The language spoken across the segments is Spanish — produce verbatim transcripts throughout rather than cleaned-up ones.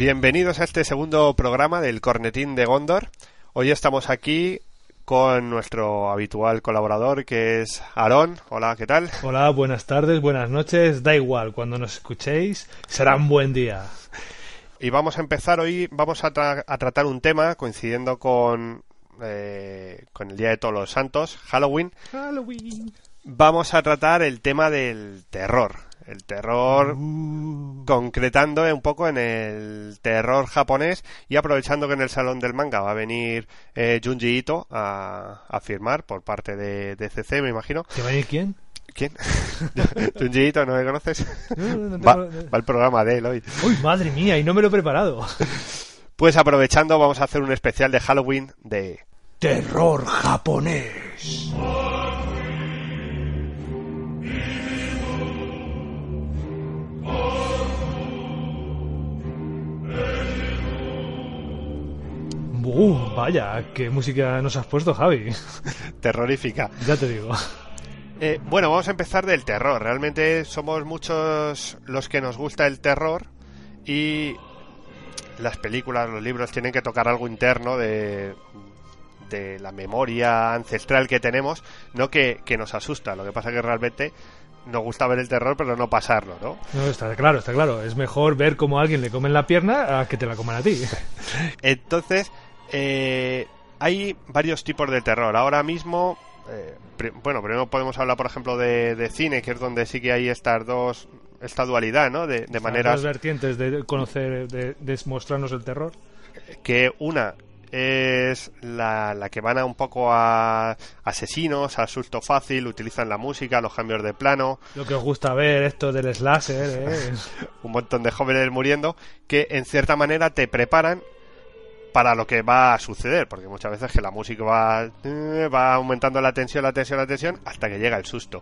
Bienvenidos a este segundo programa del Cornetín de Gondor. Hoy estamos aquí con nuestro habitual colaborador, que es Aarón. Hola, ¿qué tal? Hola, buenas tardes, buenas noches. Da igual, cuando nos escuchéis será un buen día. Y vamos a empezar hoy, vamos a, tra- a tratar un tema coincidiendo con, eh, con el Día de Todos los Santos, Halloween. Halloween. Vamos a tratar el tema del terror. El terror, uh. concretando un poco en el terror japonés, y aprovechando que en el Salón del Manga va a venir eh, Junji Ito a, a firmar por parte de, de C C, me imagino. ¿Que va a venir quién? ¿Quién? Junji Ito, ¿no me conoces? No, no, no tengo... va, va el programa de él hoy. ¡Uy, madre mía! Y no me lo he preparado. Pues aprovechando, vamos a hacer un especial de Halloween de terror japonés. Uh, vaya, qué música nos has puesto, Javi. Terrorífica. Ya te digo. Eh, bueno, vamos a empezar del terror. Realmente somos muchos los que nos gusta el terror, y las películas, los libros tienen que tocar algo interno de, de la memoria ancestral que tenemos, no que, que nos asusta. Lo que pasa es que realmente nos gusta ver el terror, pero no pasarlo, ¿no? No, está claro, está claro. Es mejor ver cómo a alguien le comen la pierna a que te la coman a ti. Entonces, eh, hay varios tipos de terror. Ahora mismo, eh, pr- bueno, primero podemos hablar, por ejemplo, de, de cine, que es donde sí que hay estas dos, esta dualidad, ¿no? De, de maneras... Las vertientes de conocer, de, de mostrarnos el terror. Que una es la, la que van a un poco a asesinos, a susto fácil, utilizan la música, los cambios de plano. Lo que os gusta ver, esto del slasher, ¿eh? Un montón de jóvenes muriendo, que en cierta manera te preparan para lo que va a suceder, porque muchas veces que la música va, va aumentando la tensión, la tensión, la tensión, hasta que llega el susto.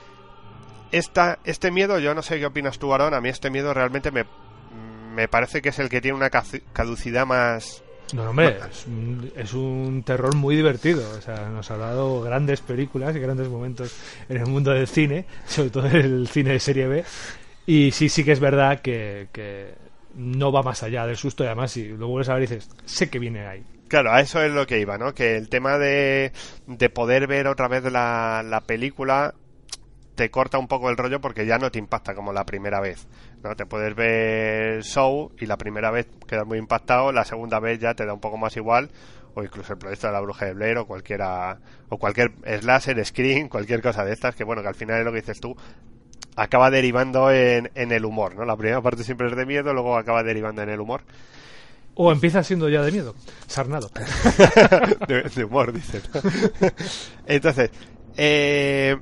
Esta, este miedo, yo no sé qué opinas tú, Aarón, a mí este miedo realmente me, me parece que es el que tiene una caducidad más... No, no, hombre, es un, es un terror muy divertido. O sea, nos ha dado grandes películas y grandes momentos en el mundo del cine, sobre todo en el cine de serie B. Y sí, sí que es verdad que, que no va más allá del susto, y además si lo vuelves a ver dices, sé que viene ahí. Claro, a eso es lo que iba, ¿no? Que el tema de, de poder ver otra vez la, la película te corta un poco el rollo, porque ya no te impacta como la primera vez, ¿no? Te puedes ver Show y la primera vez quedas muy impactado, la segunda vez ya te da un poco más igual, o incluso el proyecto de la Bruja de Blair, o cualquiera, o cualquier slasher, screen, cualquier cosa de estas, que bueno, que al final es lo que dices tú, acaba derivando en, en el humor, ¿no? La primera parte siempre es de miedo, luego acaba derivando en el humor. O empieza siendo ya de miedo, sarnado. de, de humor, dices. Entonces, eh...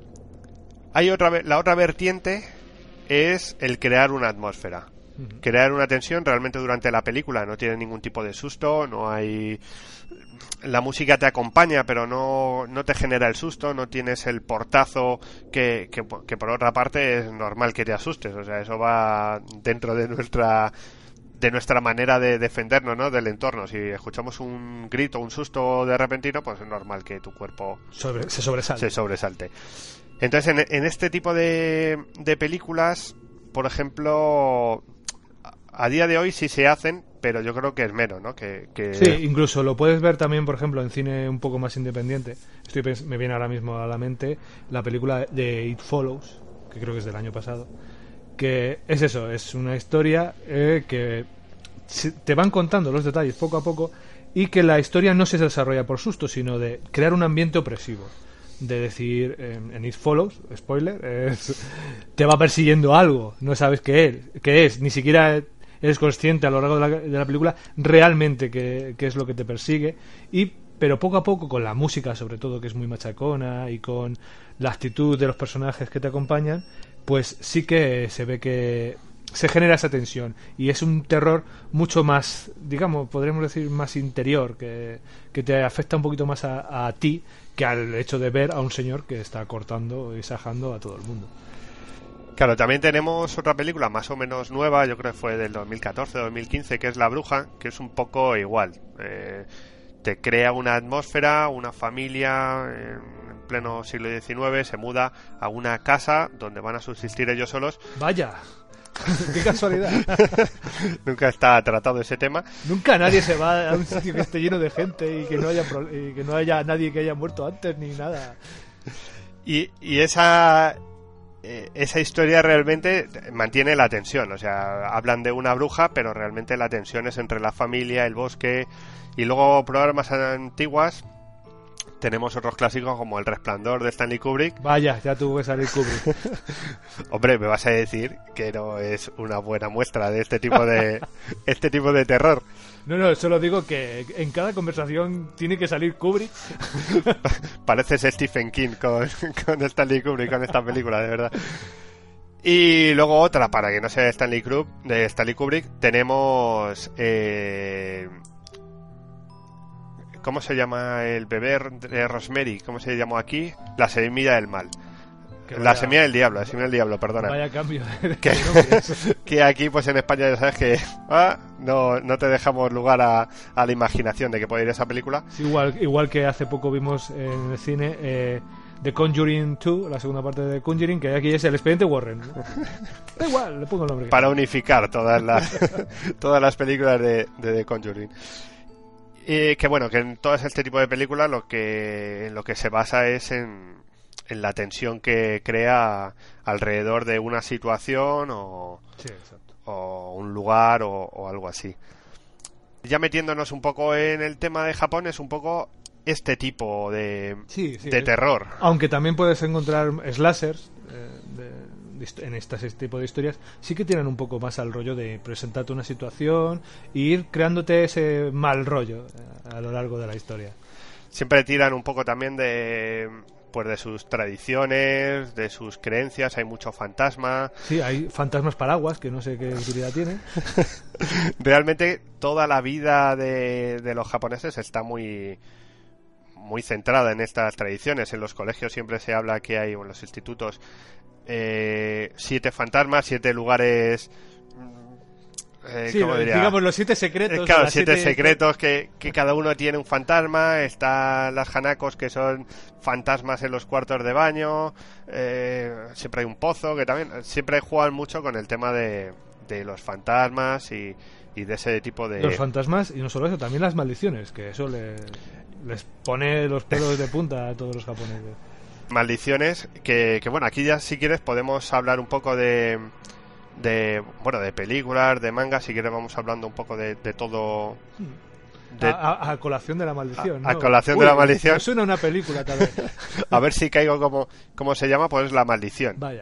hay otra, la otra vertiente es el crear una atmósfera, uh-huh. crear una tensión realmente durante la película. No tiene ningún tipo de susto, no hay... La música te acompaña, pero no, no te genera el susto, no tienes el portazo que, que, que por otra parte es normal que te asustes. O sea, eso va dentro de nuestra... de nuestra manera de defendernos, ¿no? Del entorno. Si escuchamos un grito, un susto de repentino, pues es normal que tu cuerpo Sobre, se sobresalte. Se sobresalte. Entonces, en, en este tipo de, de películas, por ejemplo, a día de hoy sí se hacen, pero yo creo que es menos, ¿no? Que, que... Sí, incluso lo puedes ver también, por ejemplo, en cine un poco más independiente. Estoy pens- me viene ahora mismo a la mente la película de It Follows, que creo que es del año pasado, que es eso, es una historia eh, que te van contando los detalles poco a poco, y que la historia no se desarrolla por susto, sino de crear un ambiente opresivo. De decir, en, en It Follows, spoiler, es, te va persiguiendo algo, no sabes qué es, qué es, ni siquiera eres consciente a lo largo de la, de la película realmente qué, qué es lo que te persigue, y pero poco a poco, con la música sobre todo, que es muy machacona, y con la actitud de los personajes que te acompañan, pues sí que se ve que se genera esa tensión, y es un terror mucho más, digamos, podríamos decir más interior, que, que te afecta un poquito más a, a ti, que al hecho de ver a un señor que está cortando y sajando a todo el mundo. Claro, también tenemos otra película más o menos nueva, yo creo que fue del dos mil catorce, dos mil quince, que es La Bruja, que es un poco igual. Eh, te crea una atmósfera, una familia en pleno siglo diecinueve se muda a una casa donde van a subsistir ellos solos. Vaya. ¡Qué casualidad! Nunca está tratado ese tema. Nunca nadie se va a un sitio que esté lleno de gente y que no haya, pro- y que no haya nadie que haya muerto antes ni nada. Y, y esa... eh, esa historia realmente mantiene la tensión, o sea, hablan de una bruja, pero realmente la tensión es entre la familia, el bosque, y luego programas antiguas tenemos otros clásicos como El Resplandor de Stanley Kubrick. Vaya, ya tuvo que salir Kubrick. Hombre, me vas a decir que no es una buena muestra de este tipo de este tipo de terror. No, no, solo digo que en cada conversación tiene que salir Kubrick. Pareces Stephen King con, con Stanley Kubrick, con esta película, de verdad. Y luego otra, para que no sea Stanley Kubrick, de Stanley Kubrick, tenemos... Eh, ¿cómo se llama el bebé de Rosemary? ¿Cómo se llamó aquí? La semilla del mal. Vaya, la semilla del diablo, la semilla del diablo, perdona. Vaya cambio de que, que aquí, pues en España, ya sabes que ah, no, no te dejamos lugar a, a la imaginación de que puede ir esa película. Sí, igual, igual que hace poco vimos en el cine eh, The Conjuring dos, la segunda parte de Conjuring, que aquí es el expediente Warren. Da igual, le pongo el nombre. Para unificar todas las, todas las películas de, de The Conjuring. Y que bueno, que en todo este tipo de películas lo que, lo que se basa es en, en la tensión que crea alrededor de una situación o, sí, exacto. o un lugar o, o algo así. Ya metiéndonos un poco en el tema de Japón, es un poco este tipo de, sí, sí, de terror. Aunque también puedes encontrar slashers eh, de, de, en este, este tipo de historias, sí que tienen un poco más al rollo de presentarte una situación e ir creándote ese mal rollo eh, a lo largo de la historia. Siempre tiran un poco también de... pues de sus tradiciones, de sus creencias, hay mucho fantasma. Sí, hay fantasmas paraguas, que no sé qué utilidad tienen. Realmente toda la vida de, de los japoneses está muy muy centrada en estas tradiciones. En los colegios siempre se habla que hay, o en los institutos, eh, siete fantasmas, siete lugares... Eh, sí, digamos los siete secretos. Claro, siete, siete secretos que, que cada uno tiene un fantasma. Están las hanakos, que son fantasmas en los cuartos de baño. Eh, siempre hay un pozo, que también siempre juegan mucho con el tema de, de los fantasmas y, y de ese tipo de... Los fantasmas, y no solo eso, también las maldiciones, que eso le, les pone los pelos de punta a todos los japoneses. Maldiciones, que, que bueno, aquí ya si quieres podemos hablar un poco de... de bueno de películas, de mangas, si quieres vamos hablando un poco de, de todo de, a, a, a colación de la maldición, a, ¿no? a colación Uy, de la maldición. Me suena una película tal vez. A ver si caigo como, como se llama, pues La Maldición. Vaya.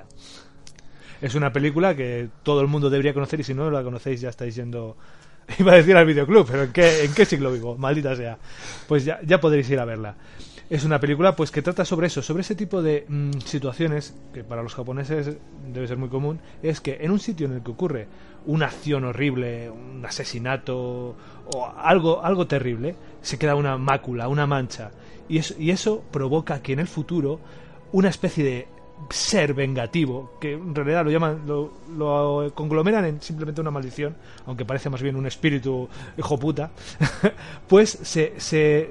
Es una película que todo el mundo debería conocer, y si no la conocéis ya estáis yendo, iba a decir al videoclub, pero ¿en qué, en qué siglo vivo? Maldita sea. Pues ya, ya podréis ir a verla. Es una película pues que trata sobre eso, sobre ese tipo de mmm, situaciones que para los japoneses debe ser muy común. Es que en un sitio en el que ocurre una acción horrible, un asesinato o algo, algo terrible, se queda una mácula, una mancha, y eso, y eso provoca que en el futuro una especie de ser vengativo, que en realidad lo llaman, lo, lo conglomeran en simplemente una maldición, aunque parece más bien un espíritu hijo puta, pues se, se,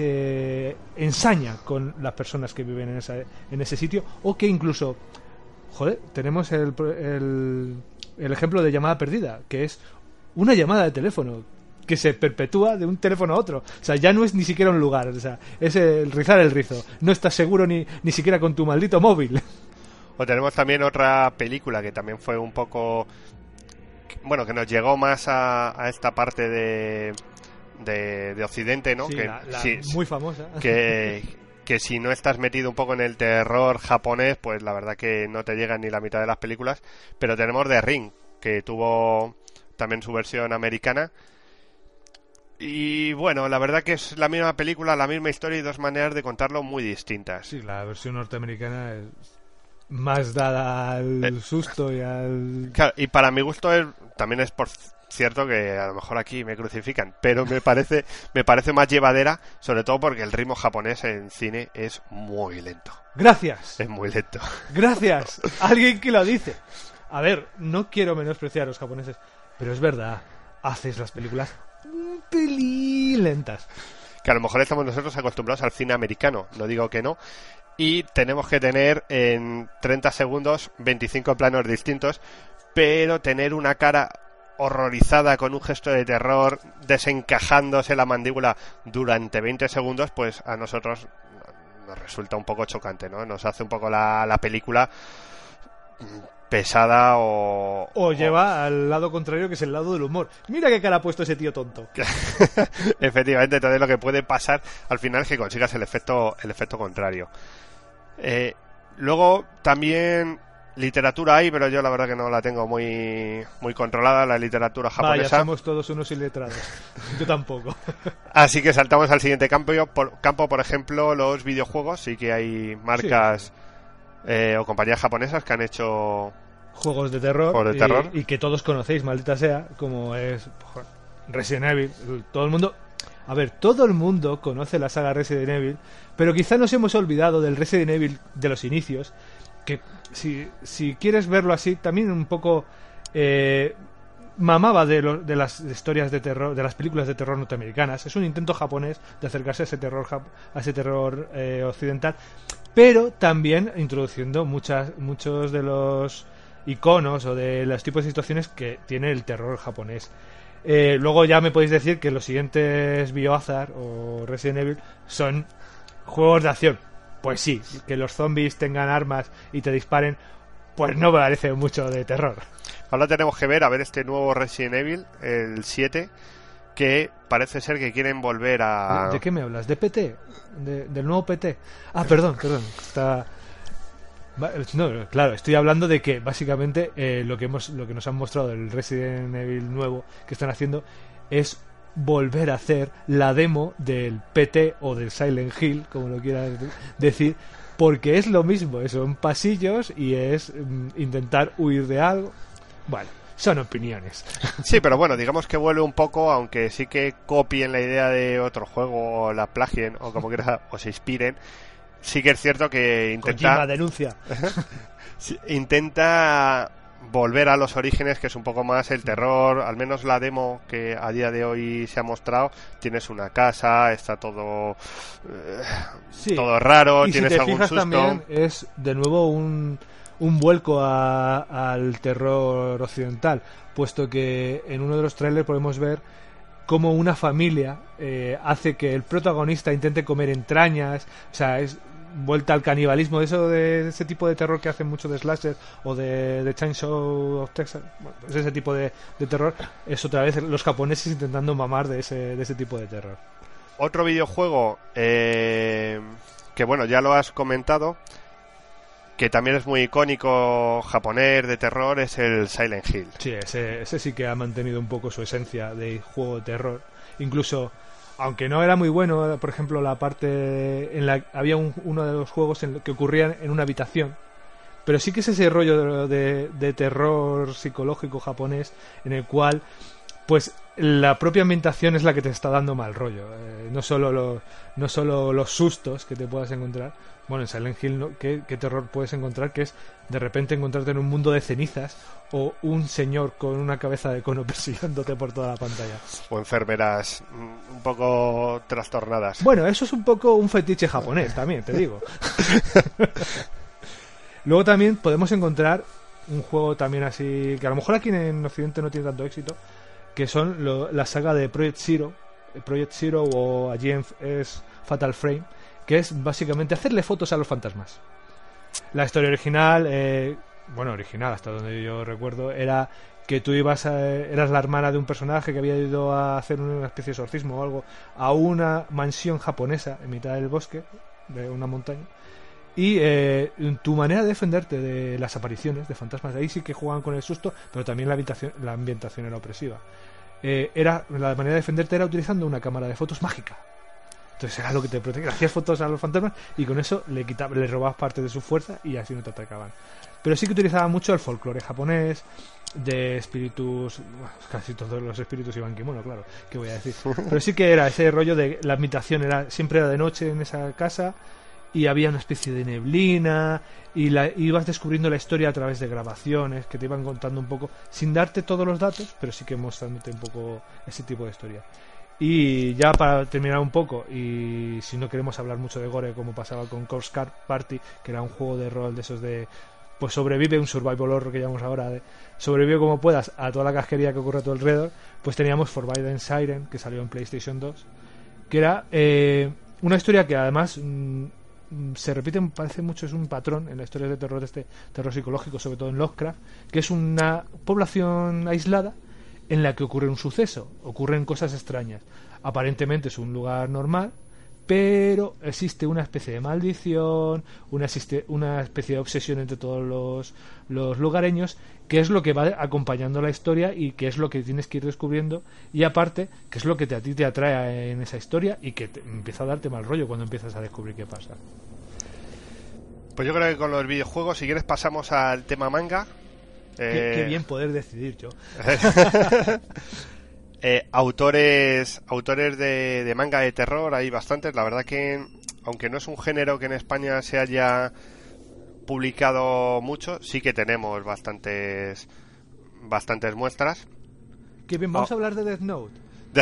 se ensaña con las personas que viven en, esa, en ese sitio, o que incluso, joder, tenemos el, el, el ejemplo de llamada perdida, que es una llamada de teléfono que se perpetúa de un teléfono a otro. O sea, ya no es ni siquiera un lugar, o sea, es el rizar el rizo. No estás seguro ni, ni siquiera con tu maldito móvil. O tenemos también otra película que también fue un poco... bueno, que nos llegó más a, a esta parte de, de, de Occidente, ¿no? Sí, que, la, la sí, muy famosa. Que, que si no estás metido un poco en el terror japonés, pues la verdad que no te llegan ni la mitad de las películas. Pero tenemos The Ring, que tuvo también su versión americana. Y bueno, la verdad que es la misma película, la misma historia y dos maneras de contarlo muy distintas. Sí, la versión norteamericana es más dada al eh, susto y al... Claro, y para mi gusto es, también es por cierto que a lo mejor aquí me crucifican, pero me parece me parece más llevadera, sobre todo porque el ritmo japonés en cine es muy lento. Gracias. Es muy lento. Gracias. Alguien que lo dice. A ver, no quiero menospreciar a los japoneses, pero es verdad, haces las películas un pelín lentas. Que a lo mejor estamos nosotros acostumbrados al cine americano, no digo que no, y tenemos que tener en treinta segundos veinticinco planos distintos, pero tener una cara horrorizada con un gesto de terror desencajándose la mandíbula durante veinte segundos, pues a nosotros nos resulta un poco chocante, ¿no? Nos hace un poco la, la película pesada o... O lleva o... al lado contrario, que es el lado del humor. Mira qué cara ha puesto ese tío tonto. Efectivamente, entonces lo que puede pasar al final es que consigas el efecto, el efecto contrario. Eh, luego también... literatura hay, pero yo la verdad que no la tengo muy muy controlada, la literatura japonesa. Vaya, somos todos unos iletrados. Yo tampoco. Así que saltamos al siguiente campo. Por, campo, por ejemplo, los videojuegos. Sí que hay marcas sí. eh, o compañías japonesas que han hecho juegos de terror, juegos de terror. Y, y que todos conocéis, maldita sea, como es Resident Evil. Todo el mundo... A ver, todo el mundo conoce la saga Resident Evil, pero quizá nos hemos olvidado del Resident Evil de los inicios, que si, si quieres verlo así, también un poco eh, mamaba de, lo, de las historias de terror, de las películas de terror norteamericanas. Es un intento japonés de acercarse a ese terror a ese terror eh, occidental, pero también introduciendo muchas muchos de los iconos o de los tipos de situaciones que tiene el terror japonés. Eh, luego ya me podéis decir que los siguientes Biohazard o Resident Evil son juegos de acción. Pues sí, que los zombies tengan armas y te disparen, pues no me parece mucho de terror. Ahora tenemos que ver, a ver este nuevo Resident Evil, el siete, que parece ser que quieren volver a... ¿De, de qué me hablas? ¿De P T? ¿De, ¿Del nuevo P T? Ah, perdón, perdón. Está... No, claro, estoy hablando de que básicamente eh, lo que hemos, lo que nos han mostrado del Resident Evil nuevo que están haciendo es volver a hacer la demo del P T o del Silent Hill, como lo quieras decir, porque es lo mismo, son pasillos y es mm, intentar huir de algo. Bueno, son opiniones. Sí, pero bueno, digamos que vuelve un poco, aunque sí que copien la idea de otro juego o la plagien o como quieras, o se inspiren. Sí que es cierto que intenta... Kojima denuncia. Intenta volver a los orígenes, que es un poco más el terror. Al menos la demo que a día de hoy se ha mostrado, tienes una casa, está todo eh, sí. todo raro, y tienes si te algún fijas susto. También es de nuevo un, un vuelco a, al terror occidental, puesto que en uno de los trailers podemos ver cómo una familia eh, hace que el protagonista intente comer entrañas. O sea, es vuelta al canibalismo, de eso de ese tipo de terror que hacen mucho de slasher o de, de Chainsaw of Texas. Bueno, pues ese tipo de, de terror es otra vez los japoneses intentando mamar de ese, de ese tipo de terror. Otro videojuego eh, que bueno, ya lo has comentado, que también es muy icónico japonés de terror, es el Silent Hill. Sí, ese, ese sí que ha mantenido un poco su esencia de juego de terror. Incluso, aunque no era muy bueno, por ejemplo, la parte en la había un, uno de los juegos en, que ocurrían en una habitación, pero sí que es ese rollo de, de, de terror psicológico japonés en el cual, pues, la propia ambientación es la que te está dando mal rollo. Eh, no solo lo, no solo los sustos que te puedas encontrar. Bueno, en Silent Hill, ¿no? ¿Qué, ¿Qué terror puedes encontrar? Que es de repente encontrarte en un mundo de cenizas o un señor con una cabeza de cono persiguiéndote por toda la pantalla. O enfermeras un poco trastornadas. Bueno, eso es un poco un fetiche japonés también, te digo. Luego también podemos encontrar un juego también así, que a lo mejor aquí en Occidente no tiene tanto éxito, que son lo, la saga de Project Zero, Project Zero o allí en, es Fatal Frame, que es básicamente hacerle fotos a los fantasmas. La historia original, eh, bueno, original hasta donde yo recuerdo, era que tú ibas a, eras la hermana de un personaje que había ido a hacer una especie de exorcismo o algo a una mansión japonesa en mitad del bosque, de una montaña, y eh, tu manera de defenderte de las apariciones de fantasmas, ahí sí que jugaban con el susto, pero también la ambientación, la ambientación era opresiva. Eh, era, la manera de defenderte era utilizando una cámara de fotos mágica. Entonces era lo que te protegía. Hacías fotos a los fantasmas y con eso le quitabas, le robabas parte de su fuerza y así no te atacaban. Pero sí que utilizaba mucho el folclore japonés, de espíritus, bueno, casi todos los espíritus iban kimono, claro, ¿qué voy a decir? Pero sí que era ese rollo de la ambientación, era siempre era de noche en esa casa y había una especie de neblina y la, ibas descubriendo la historia a través de grabaciones que te iban contando un poco, sin darte todos los datos, pero sí que mostrándote un poco ese tipo de historia. Y ya para terminar un poco, y si no queremos hablar mucho de gore como pasaba con Corpse Party, que era un juego de rol de esos de pues sobrevive un survival horror que llamamos ahora, de, sobrevive como puedas a toda la casquería que ocurre a tu alrededor. Pues teníamos Forbidden Siren, que salió en PlayStation dos, que era eh, una historia que además mmm, se repite, me parece mucho, es un patrón en la historia de terror, de este terror psicológico, sobre todo en Lovecraft, que es una población aislada en la que ocurre un suceso, ocurren cosas extrañas. Aparentemente es un lugar normal, pero existe una especie de maldición, una, existe una especie de obsesión entre todos los, los lugareños, que es lo que va acompañando la historia y que es lo que tienes que ir descubriendo, y aparte, que es lo que te, a ti te atrae en esa historia y que te, empieza a darte mal rollo cuando empiezas a descubrir qué pasa. Pues yo creo que con los videojuegos, si quieres, pasamos al tema manga. Eh... Qué, qué bien poder decidir yo. Eh, autores autores de, de manga de terror hay bastantes. La verdad que, aunque no es un género que en España se haya publicado mucho, sí que tenemos bastantes bastantes muestras. Qué bien, vamos oh. a hablar de Death Note.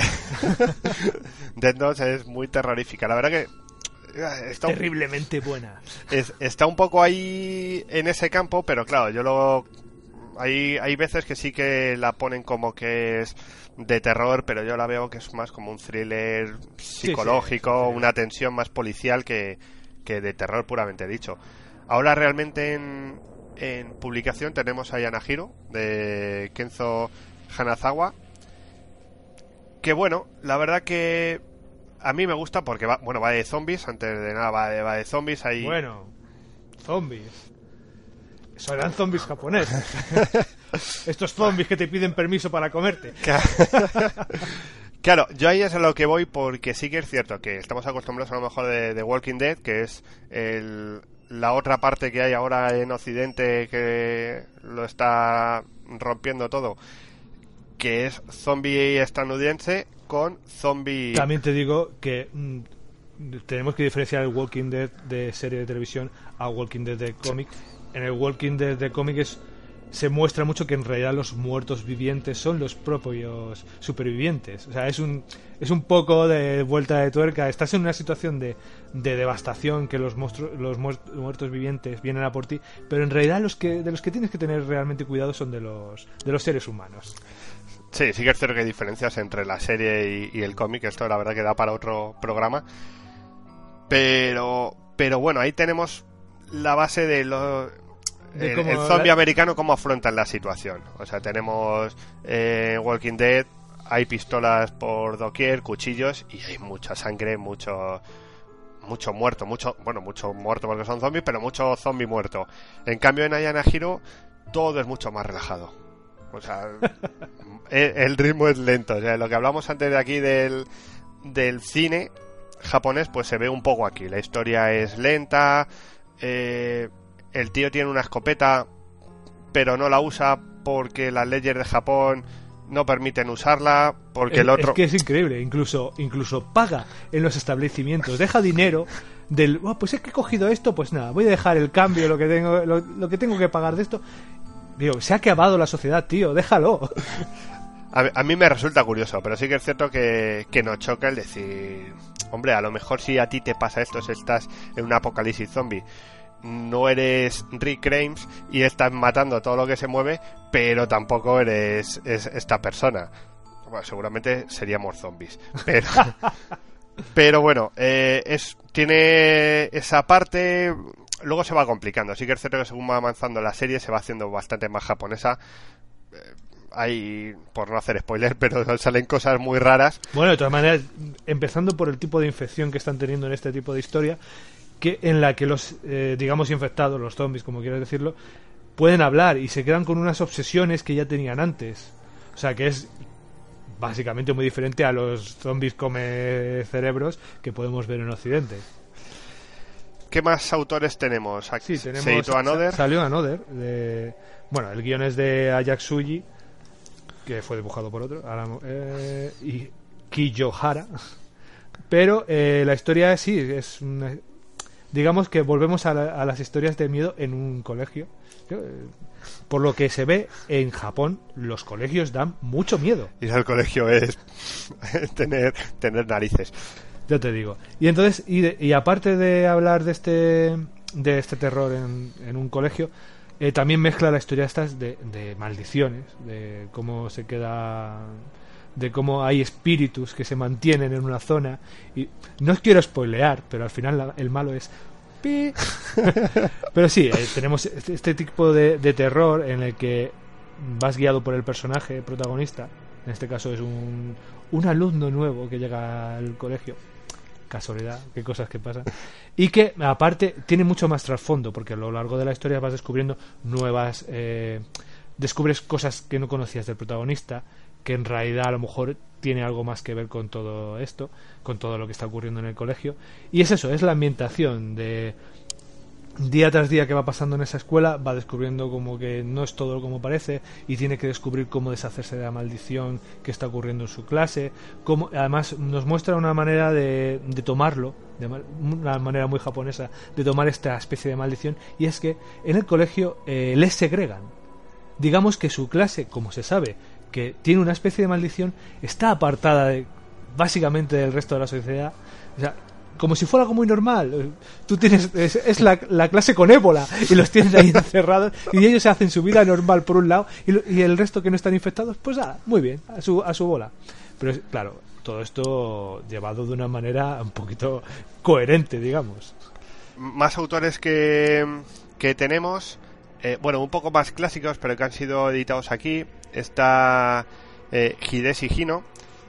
Death Note es muy terrorífica. La verdad que está terriblemente buena. Es, está un poco ahí en ese campo, pero claro, yo lo hay hay veces que sí que la ponen como que es de terror, pero yo la veo que es más como un thriller psicológico, sí, sí, sí, sí. Una tensión más policial que, que de terror puramente dicho. Ahora realmente en, en publicación tenemos a Yanahiro, de Kenzo Hanazawa, que bueno, la verdad que a mí me gusta porque va, bueno, va de zombies, antes de nada va de, va de zombies ahí. Bueno, zombies. Eso eran zombies japoneses. Estos zombies que te piden permiso para comerte. Claro, yo ahí es a lo que voy, porque sí que es cierto que estamos acostumbrados a lo mejor de, de Walking Dead, que es el, la otra parte que hay ahora en Occidente que lo está rompiendo todo, que es zombie estadounidense con zombie... También te digo que mmm, tenemos que diferenciar el Walking Dead de serie de televisión a Walking Dead de cómic. Sí. En el Walking Dead de cómics se muestra mucho que en realidad los muertos vivientes son los propios supervivientes. O sea, es un es un poco de vuelta de tuerca. Estás en una situación de, de devastación, que los monstruos, los muertos vivientes vienen a por ti, pero en realidad los que de los que tienes que tener realmente cuidado son de los de los seres humanos. Sí, sí que es cierto que hay diferencias entre la serie y, y el cómic. Esto la verdad que da para otro programa. Pero pero bueno, ahí tenemos la base de lo el, el zombie la... americano, cómo afrontan la situación. O sea, tenemos eh, Walking Dead, hay pistolas por doquier, cuchillos, y hay mucha sangre, mucho mucho muerto, mucho, bueno, mucho muerto porque son zombies, pero mucho zombie muerto. En cambio en Ayanahiro todo es mucho más relajado. O sea, el, el ritmo es lento. O sea, lo que hablamos antes de aquí del del cine japonés, pues se ve un poco aquí. La historia es lenta. Eh, el tío tiene una escopeta, pero no la usa porque las leyes de Japón no permiten usarla, porque es, el otro... Es que es increíble, incluso incluso paga en los establecimientos, deja dinero del... Oh, pues es que he cogido esto, pues nada, voy a dejar el cambio, lo que tengo, lo, lo que tengo que pagar de esto. Digo, se ha acabado la sociedad, tío, déjalo. A, a mí me resulta curioso, pero sí que es cierto que, que nos choca el decir... Hombre, a lo mejor si a ti te pasa esto, si estás en un apocalipsis zombie, no eres Rick Grimes y estás matando todo lo que se mueve, pero tampoco eres es, esta persona. Bueno, seguramente seríamos zombies. Pero, pero bueno, eh, es tiene esa parte... Luego se va complicando. Sí que es cierto que según va avanzando la serie se va haciendo bastante más japonesa. Eh, Hay, por no hacer spoiler, pero salen cosas muy raras. Bueno, de todas maneras, empezando por el tipo de infección que están teniendo en este tipo de historia, que en la que los, eh, digamos, infectados, los zombies, como quieras decirlo, pueden hablar y se quedan con unas obsesiones que ya tenían antes. O sea, que es básicamente muy diferente a los zombies come cerebros que podemos ver en Occidente. ¿Qué más autores tenemos? Sí, tenemos Seito Another. Salió Another. De, bueno, el guion es de Ayatsuji, que fue dibujado por otro, eh, y Kiyohara. Pero eh, la historia sí es una, digamos que volvemos a, la, a las historias de miedo en un colegio. Por lo que se ve en Japón, los colegios dan mucho miedo. Ir al colegio es tener tener narices. Ya te digo. Y entonces, y, de, y aparte de hablar de este de este terror en, en un colegio, Eh, también mezcla la historia estas de, de maldiciones, de cómo se queda, de cómo hay espíritus que se mantienen en una zona. Y no os quiero spoilear, pero al final la, el malo es pi. Pero sí, eh, tenemos este, este tipo de, de terror en el que vas guiado por el personaje protagonista. En este caso es un, un alumno nuevo que llega al colegio. Casualidad, qué cosas que pasan. Y que aparte tiene mucho más trasfondo, porque a lo largo de la historia vas descubriendo nuevas eh, descubres cosas que no conocías del protagonista, que en realidad a lo mejor tiene algo más que ver con todo esto, con todo lo que está ocurriendo en el colegio. Y es eso, es la ambientación de día tras día que va pasando en esa escuela, va descubriendo como que no es todo como parece y tiene que descubrir cómo deshacerse de la maldición que está ocurriendo en su clase. Cómo, además nos muestra una manera de, de tomarlo, de una manera muy japonesa de tomar esta especie de maldición, y es que en el colegio eh, les segregan. Digamos que su clase, como se sabe que tiene una especie de maldición, está apartada de, básicamente del resto de la sociedad. O sea, como si fuera algo muy normal. Tú tienes es, es la, la clase con ébola y los tienes ahí encerrados y ellos se hacen su vida normal por un lado y, lo, y el resto que no están infectados, pues ah, muy bien, a su a su bola. Pero claro, todo esto llevado de una manera un poquito coherente, digamos. Más autores que, que tenemos, eh, bueno, un poco más clásicos, pero que han sido editados aquí. Está eh, Hideshi Hino.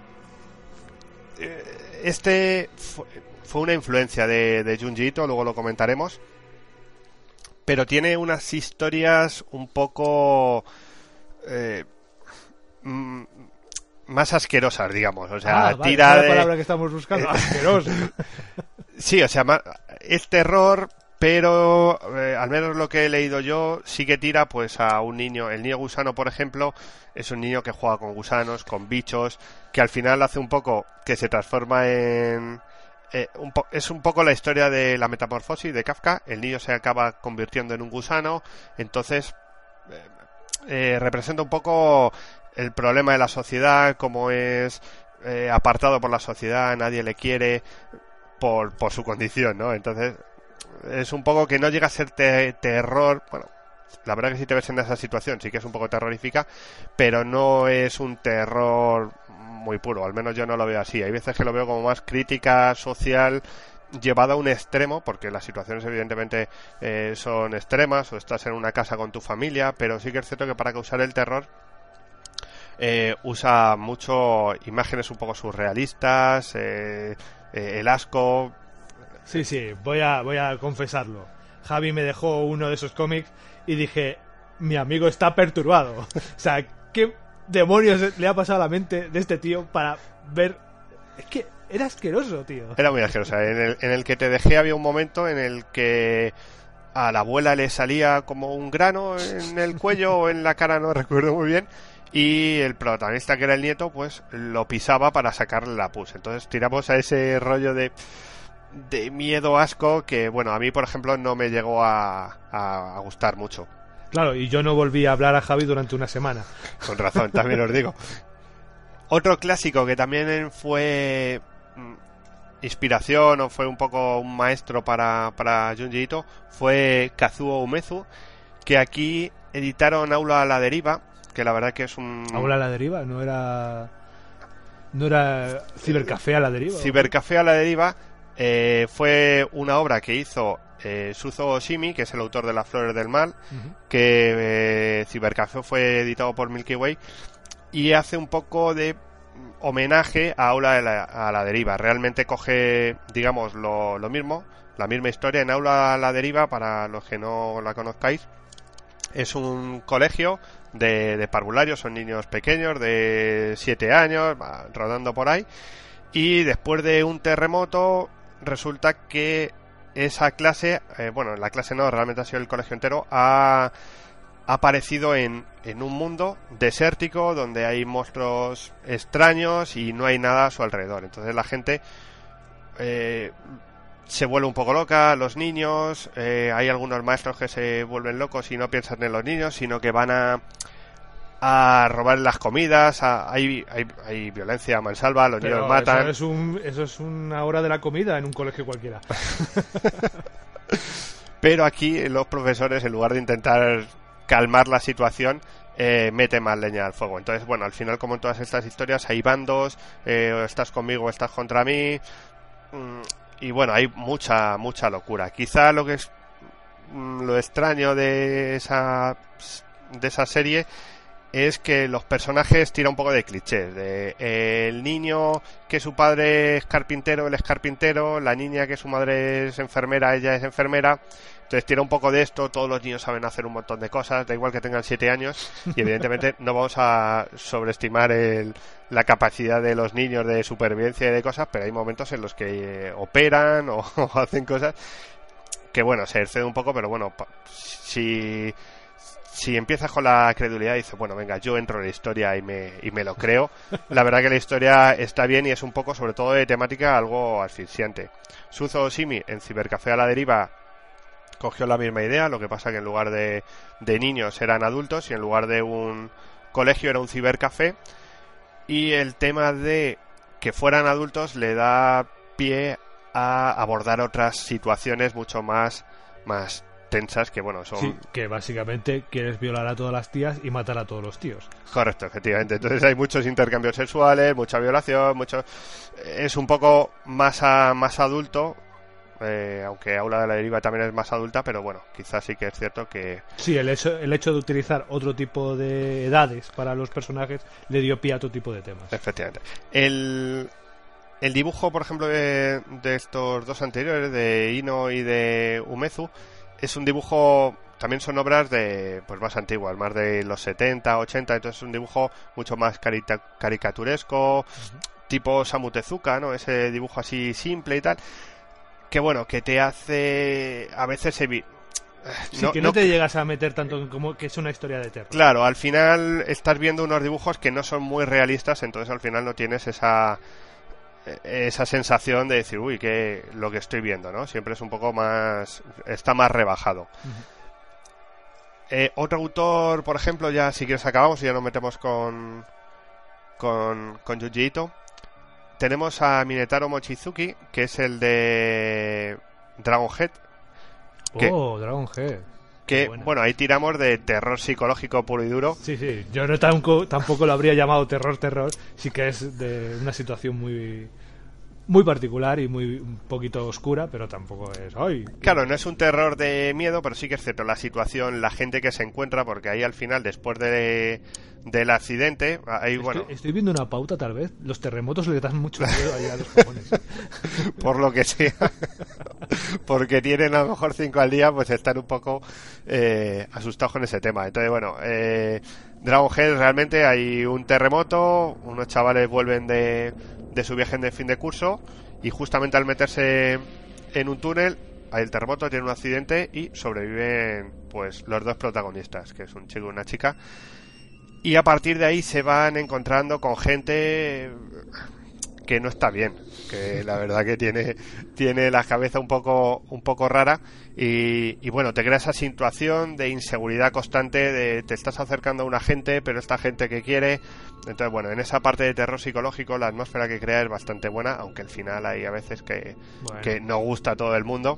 Eh, este fue, fue una influencia de, de Junji Ito, luego lo comentaremos, pero tiene unas historias un poco eh, m- más asquerosas, digamos. O sea, ah, vale, tira es de... la palabra que estamos buscando, asqueroso. Sí, o sea, es terror, pero eh, al menos lo que he leído yo sí que tira pues a un niño. El niño gusano, por ejemplo, es un niño que juega con gusanos, con bichos, que al final hace un poco que se transforma en... Eh, un po- es un poco la historia de la metamorfosis de Kafka. El niño se acaba convirtiendo en un gusano, entonces eh, eh, representa un poco el problema de la sociedad, como es eh, apartado por la sociedad, nadie le quiere por, por su condición, ¿no? Entonces es un poco que no llega a ser te- terror, bueno, la verdad que si te ves en esa situación sí que es un poco terrorífica, pero no es un terror muy puro, al menos yo no lo veo así. Hay veces que lo veo como más crítica social llevada a un extremo, porque las situaciones evidentemente eh, son extremas, o estás en una casa con tu familia, pero sí que es cierto que para causar el terror eh, usa mucho imágenes un poco surrealistas, eh, eh, el asco. Sí, sí, voy a, voy a confesarlo. Javi me dejó uno de esos cómics y dije, mi amigo está perturbado. O sea, ¿qué demonios le ha pasado a la mente de este tío para ver? Es que era asqueroso, tío. Era muy asqueroso. En el, en el que te dejé había un momento en el que a la abuela le salía como un grano en el cuello o en la cara, no recuerdo muy bien, y el protagonista, que era el nieto, pues lo pisaba para sacarle la pus. Entonces tiramos a ese rollo de de miedo, asco, que bueno, a mí por ejemplo no me llegó a, a, a gustar mucho. Claro, y yo no volví a hablar a Javi durante una semana. Con razón, también os digo. Otro clásico que también fue inspiración o fue un poco un maestro para, para Junji Ito fue Kazuo Umezu, que aquí editaron Aula a la deriva, que la verdad que es un... ¿Aula a la deriva? ¿No era no era Cibercafé a la deriva? Cibercafé a la deriva eh, fue una obra que hizo eh, Suzo Oshimi, que es el autor de Las Flores del Mal, uh-huh. que eh, Cibercafé fue editado por Milky Way, y hace un poco de homenaje a Aula a la, a la deriva. Realmente coge, digamos, lo, lo mismo, la misma historia en Aula a la deriva. Para los que no la conozcáis, es un colegio de, de parvularios, son niños pequeños de siete años, rodando por ahí, y después de un terremoto resulta que esa clase, eh, bueno, la clase no, realmente ha sido el colegio entero, ha, ha aparecido en, en un mundo desértico donde hay monstruos extraños y no hay nada a su alrededor. Entonces la gente eh, se vuelve un poco loca, los niños, eh, hay algunos maestros que se vuelven locos y no piensan en los niños, sino que van a a robar las comidas, a, hay, hay, hay violencia a mansalva, los Pero niños matan. Eso es, un, eso es una hora de la comida en un colegio cualquiera. Pero aquí los profesores, en lugar de intentar calmar la situación, eh, meten más leña al fuego. Entonces, bueno, al final, como en todas estas historias, hay bandos, eh, o estás conmigo o estás contra mí, mm, y bueno, hay mucha, mucha locura. Quizá lo que es mm, lo extraño de esa, de esa serie es que los personajes tiran un poco de clichés, de eh, el niño que su padre es carpintero, él es carpintero, la niña que su madre es enfermera, ella es enfermera. Entonces tira un poco de esto, todos los niños saben hacer un montón de cosas, da igual que tengan siete años, y evidentemente no vamos a sobreestimar el, la capacidad de los niños de supervivencia y de cosas, pero hay momentos en los que eh, operan o, o hacen cosas que, bueno, se excede un poco, pero bueno, si... Si empiezas con la credulidad y dices, bueno, venga, yo entro en la historia y me, y me lo creo, la verdad que la historia está bien y es un poco, sobre todo de temática, algo asfixiante. Suzo Oshimi, en Cibercafé a la deriva, cogió la misma idea, lo que pasa que en lugar de, de niños eran adultos y en lugar de un colegio era un cibercafé, y el tema de que fueran adultos le da pie a abordar otras situaciones mucho más... más tensas que, bueno, son... Sí, que básicamente quieres violar a todas las tías y matar a todos los tíos. Correcto, efectivamente. Entonces hay muchos intercambios sexuales, mucha violación, mucho... Es un poco más, a, más adulto, eh, aunque Aula de la Deriva también es más adulta, pero bueno, quizás sí que es cierto que... Sí, el hecho, el hecho de utilizar otro tipo de edades para los personajes le dio pie a otro tipo de temas. Efectivamente. El... El dibujo, por ejemplo, de, de estos dos anteriores, de Ino y de Umezu, es un dibujo, también son obras de pues más antiguas, más de los setenta, ochenta, entonces es un dibujo mucho más carita, caricaturesco, uh-huh. tipo Osamu Tezuka, ¿no? Ese dibujo así simple y tal, que bueno, que te hace a veces evi- Sí, no, que no, no te llegas a meter tanto en como que es una historia de terror. Claro, al final estás viendo unos dibujos que no son muy realistas, entonces al final no tienes esa... esa sensación de decir, uy, que lo que estoy viendo, ¿no? Siempre es un poco más... está más rebajado. Uh-huh. Eh, otro autor, por ejemplo, ya si quieres acabamos y ya nos metemos con con, con Junji Ito. Tenemos a Minetaro Mochizuki, que es el de Dragon Head. Que, oh, Dragon Head. Que, bueno, ahí tiramos de terror psicológico puro y duro. Sí, sí, yo no tampoco, tampoco lo habría llamado terror, terror. Sí que es de una situación muy muy particular y muy un poquito oscura, pero tampoco es... ¡ay! Claro, no es un terror de miedo, pero sí que es cierto, la situación, la gente que se encuentra, porque ahí al final, después de del accidente, ahí, estoy, bueno... Estoy viendo una pauta, tal vez. Los terremotos le dan mucho miedo allá a los cojones. Por lo que sea. Porque tienen a lo mejor cinco al día, pues están un poco eh, asustados con ese tema. Entonces, bueno, eh, Dragon Head, realmente hay un terremoto, unos chavales vuelven de, de su viaje de fin de curso y justamente al meterse en un túnel, hay el terremoto, tiene un accidente y sobreviven pues los dos protagonistas, que es un chico y una chica. Y a partir de ahí se van encontrando con gente que no está bien, que la verdad que tiene tiene la cabeza un poco un poco rara y, y bueno, te crea esa situación de inseguridad constante, de te estás acercando a una gente, pero esta gente que quiere. Entonces, bueno, en esa parte de terror psicológico la atmósfera que crea es bastante buena, aunque al final hay a veces que, bueno. que no gusta a todo el mundo.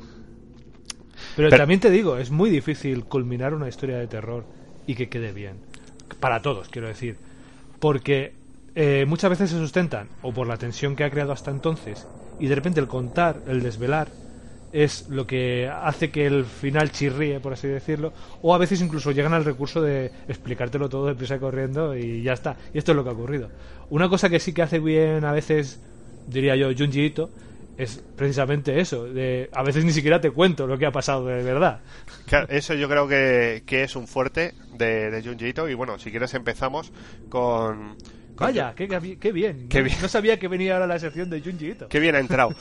Pero, pero también te digo, es muy difícil culminar una historia de terror y que quede bien. Para todos, quiero decir. Porque eh, muchas veces se sustentan o por la tensión que ha creado hasta entonces y de repente el contar, el desvelar es lo que hace que el final chirríe, por así decirlo, o a veces incluso llegan al recurso de explicártelo todo deprisa y corriendo y ya está. Y esto es lo que ha ocurrido. Una cosa que sí que hace bien a veces, diría yo, Junji Ito, es precisamente eso, de a veces ni siquiera te cuento lo que ha pasado de verdad. Claro, eso yo creo que, que es un fuerte de, de Junji Ito. Y bueno, si quieres empezamos con... con Vaya, qué, qué bien. Qué no, bien. No sabía que venía ahora la sección de Junji Ito. Qué bien ha entrado.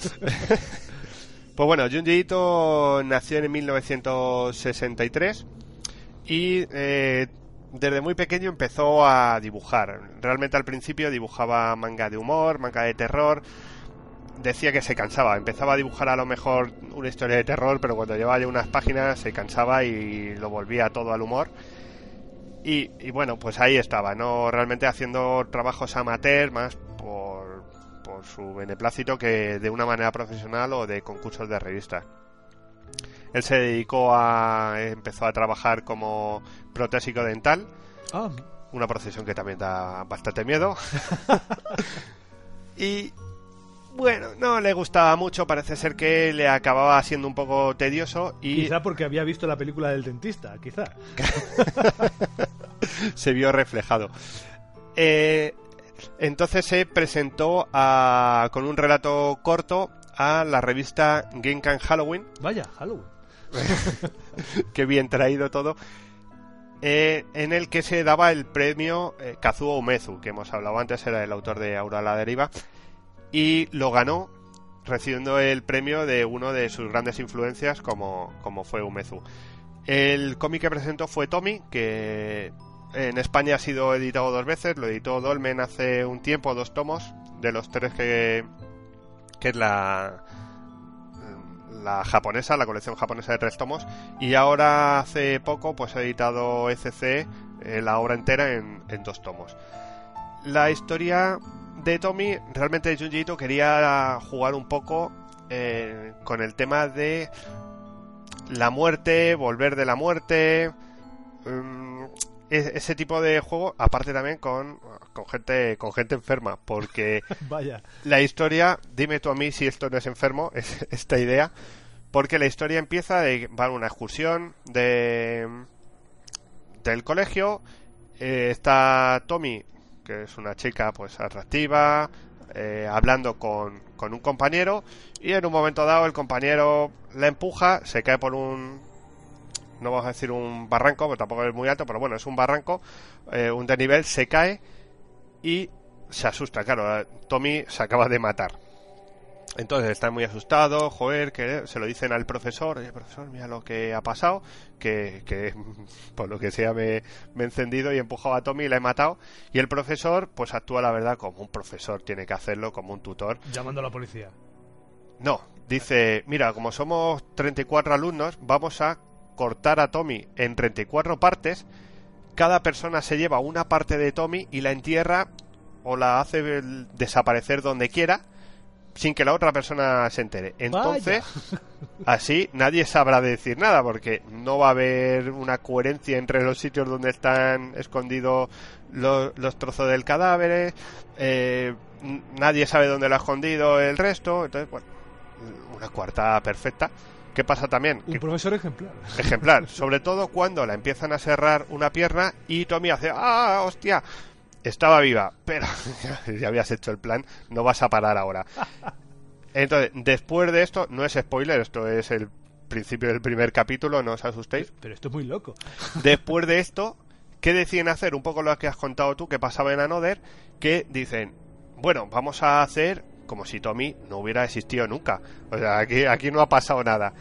Pues bueno, Junji Ito nació en mil novecientos sesenta y tres y eh, desde muy pequeño empezó a dibujar. Realmente al principio dibujaba manga de humor, manga de terror. Decía que se cansaba, empezaba a dibujar a lo mejor una historia de terror, pero cuando llevaba ya unas páginas se cansaba y lo volvía todo al humor. Y, y bueno, pues ahí estaba, no realmente haciendo trabajos amateur más por, por su beneplácito que de una manera profesional o de concursos de revistas. Él se dedicó a... empezó a trabajar como protésico dental. Ah. Una profesión que también da bastante miedo. Y... bueno, no le gustaba mucho, parece ser que le acababa siendo un poco tedioso y... quizá porque había visto la película del dentista, quizá. Se vio reflejado. Eh, entonces se presentó a, con un relato corto a la revista Genkan Halloween. Vaya, Halloween. Qué bien traído todo. Eh, en el que se daba el premio eh, Kazuo Umezu, que hemos hablado antes, era el autor de Aura a la deriva. Y lo ganó recibiendo el premio de uno de sus grandes influencias como, como fue Umezu. El cómic que presentó fue Tommy, que en España ha sido editado dos veces. Lo editó Dolmen hace un tiempo, dos tomos, de los tres que, que es la, la japonesa, la colección japonesa de tres tomos. Y ahora hace poco pues ha editado E C C eh, la obra entera en, en dos tomos. La historia de Tommy, realmente Junji Ito quería jugar un poco eh, con el tema de la muerte, volver de la muerte, um, ese tipo de juego, aparte también con, con gente con gente enferma, porque vaya, la historia, dime tú a mí si esto no es enfermo, es esta idea, porque la historia empieza de va a una excursión de del colegio, eh, está Tommy, que es una chica pues atractiva, eh, hablando con, con un compañero, y en un momento dado el compañero la empuja, se cae por un, no vamos a decir un barranco, porque tampoco es muy alto, pero bueno, es un barranco, eh, un desnivel, se cae y se asusta, claro, Tommy se acaba de matar. Entonces está muy asustado, joder, que se lo dicen al profesor, oye profesor, mira lo que ha pasado, que, que por lo que sea me, me he encendido y he empujado a Tommy y la he matado, y el profesor pues actúa la verdad como un profesor tiene que hacerlo, como un tutor. Llamando a la policía. No, dice, mira, como somos treinta y cuatro alumnos, vamos a cortar a Tommy en treinta y cuatro partes, cada persona se lleva una parte de Tommy y la entierra o la hace desaparecer donde quiera, sin que la otra persona se entere. Entonces, vaya, así nadie sabrá decir nada, porque no va a haber una coherencia entre los sitios donde están escondidos los, los trozos del cadáver, eh, nadie sabe dónde lo ha escondido el resto. Entonces, bueno, una coartada perfecta. ¿Qué pasa también? Un profesor ejemplar. Ejemplar, sobre todo cuando la empiezan a serrar una pierna y Tommy hace ¡ah, hostia! Estaba viva, pero ya habías hecho el plan, no vas a parar ahora. Entonces, después de esto, no es spoiler, esto es el principio del primer capítulo, no os asustéis. Pero esto es muy loco. Después de esto, ¿qué deciden hacer? Un poco lo que has contado tú, que pasaba en Another, que dicen, bueno, vamos a hacer como si Tommy no hubiera existido nunca. O sea, aquí, aquí no ha pasado nada.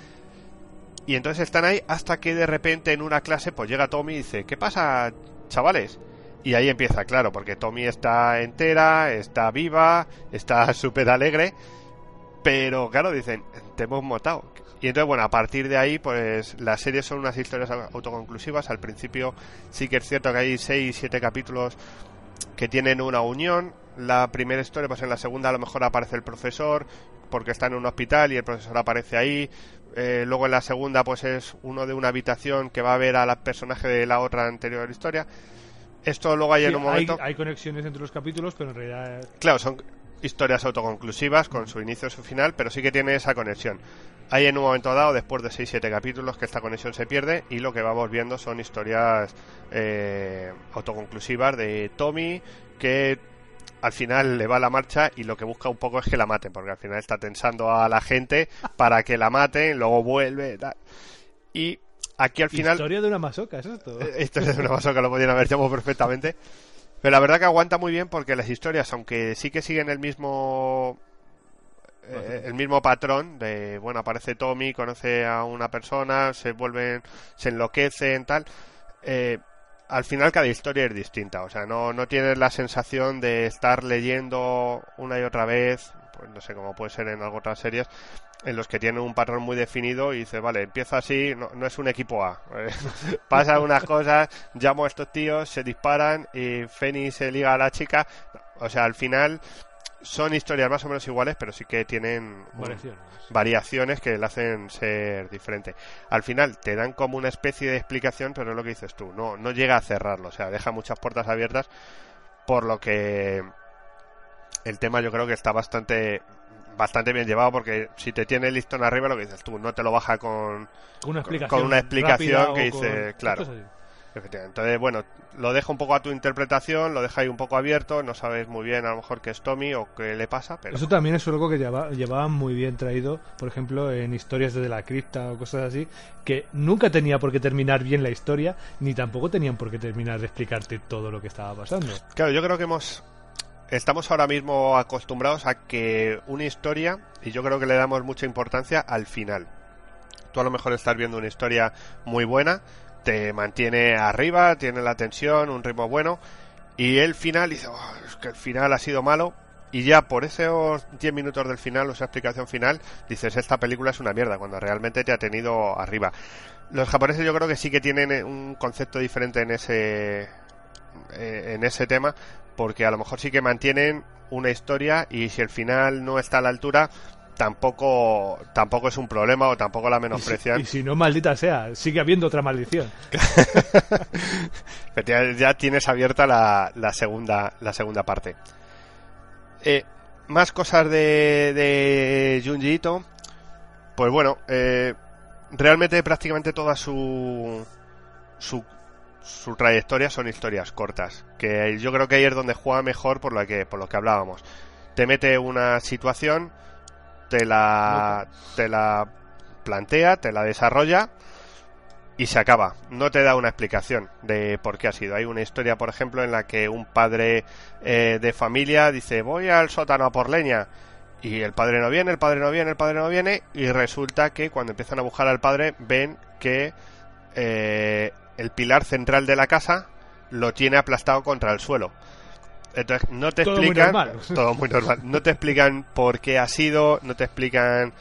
Y entonces están ahí hasta que de repente en una clase pues llega Tommy y dice, ¿qué pasa, chavales? Y ahí empieza, claro, porque Tommy está entera, está viva, está súper alegre, pero claro, dicen, te hemos matado. Y entonces, bueno, a partir de ahí, pues las series son unas historias autoconclusivas. Al principio sí que es cierto que hay seis, siete capítulos que tienen una unión. La primera historia, pues en la segunda a lo mejor aparece el profesor, porque está en un hospital y el profesor aparece ahí. Eh, luego en la segunda, pues es uno de una habitación que va a ver a la personaje de la otra anterior historia. Esto luego hay sí, en un momento... Hay, hay conexiones entre los capítulos, pero en realidad... Claro, son historias autoconclusivas con su inicio y su final, pero sí que tiene esa conexión. Hay en un momento dado, después de seis siete capítulos, que esta conexión se pierde y lo que vamos viendo son historias eh, autoconclusivas de Tommy, que al final le va la marcha y lo que busca un poco es que la maten, porque al final está tensando a la gente para que la maten, luego vuelve... Tal. Y... aquí al final... Historia de una masoca, ¿es esto? Historia de una masoca, lo podrían haber llamado perfectamente. Pero la verdad que aguanta muy bien porque las historias, aunque sí que siguen el mismo... Eh, el mismo patrón de, bueno, aparece Tommy, conoce a una persona, se vuelven, se enloquecen, tal... Eh, al final cada historia es distinta, o sea, no, no tienes la sensación de estar leyendo una y otra vez, pues no sé cómo puede ser en algunas series en los que tienen un patrón muy definido y dice, vale, empieza así, no, no es un equipo A, pasan unas cosas, llamo a estos tíos, se disparan y Feni se liga a la chica, o sea, al final son historias más o menos iguales, pero sí que tienen variaciones, un, variaciones que le hacen ser diferente. Al final te dan como una especie de explicación, pero es lo que dices tú, no, no llega a cerrarlo, o sea, deja muchas puertas abiertas, por lo que el tema yo creo que está bastante bastante bien llevado, porque si te tiene el listón arriba, lo que dices tú, no te lo baja con, con una explicación, con una explicación que dice, con... claro. Efectivamente. Entonces, bueno, lo deja un poco a tu interpretación, lo deja ahí un poco abierto, no sabes muy bien a lo mejor qué es Tommy o qué le pasa, pero... Eso también es algo que lleva, llevaban muy bien traído, por ejemplo, en historias desde la cripta o cosas así, que nunca tenía por qué terminar bien la historia, ni tampoco tenían por qué terminar de explicarte todo lo que estaba pasando. Claro, yo creo que hemos... Estamos ahora mismo acostumbrados a que una historia, y yo creo que le damos mucha importancia al final. Tú a lo mejor estás viendo una historia muy buena, te mantiene arriba, tiene la tensión, un ritmo bueno, y el final dice, oh, es que el final ha sido malo, y ya por esos diez minutos del final, o esa explicación final, dices, esta película es una mierda, cuando realmente te ha tenido arriba. Los japoneses yo creo que sí que tienen un concepto diferente en ese en ese tema, porque a lo mejor sí que mantienen una historia, y si el final no está a la altura, tampoco tampoco es un problema, o tampoco la menosprecian. Y si, y si no, maldita sea, sigue habiendo otra maldición. ya, ya tienes abierta la, la segunda la segunda parte. Eh, más cosas de, de Junji Ito. Pues bueno, eh, realmente prácticamente toda su su su trayectoria son historias cortas, que yo creo que ahí es donde juega mejor, por lo que por lo que hablábamos. Te mete una situación, te la te la plantea, te la desarrolla y se acaba. No te da una explicación de por qué ha sido. Hay una historia, por ejemplo, en la que un padre eh, de familia dice, voy al sótano a por leña, y el padre no viene, el padre no viene, el padre no viene, y resulta que cuando empiezan a buscar al padre ven que eh, el pilar central de la casa lo tiene aplastado contra el suelo. Entonces no te todo explican muy normal. todo muy normal, no te explican por qué ha sido, no te explican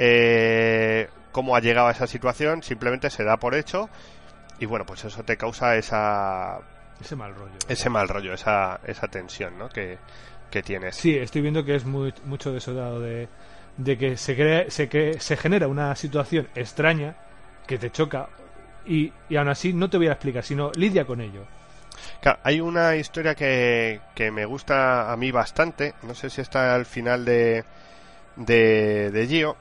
eh, cómo ha llegado a esa situación, simplemente se da por hecho, y bueno, pues eso te causa esa ese mal rollo, ese mal rollo, esa esa tensión, ¿no? que, que tienes. Sí, estoy viendo que es muy, mucho de eso dado de, de que se crea, se que se genera una situación extraña que te choca, y, y aún así no te voy a explicar, sino lidia con ello. Claro, hay una historia que, que me gusta a mí bastante, no sé si está al final de de, de Gio,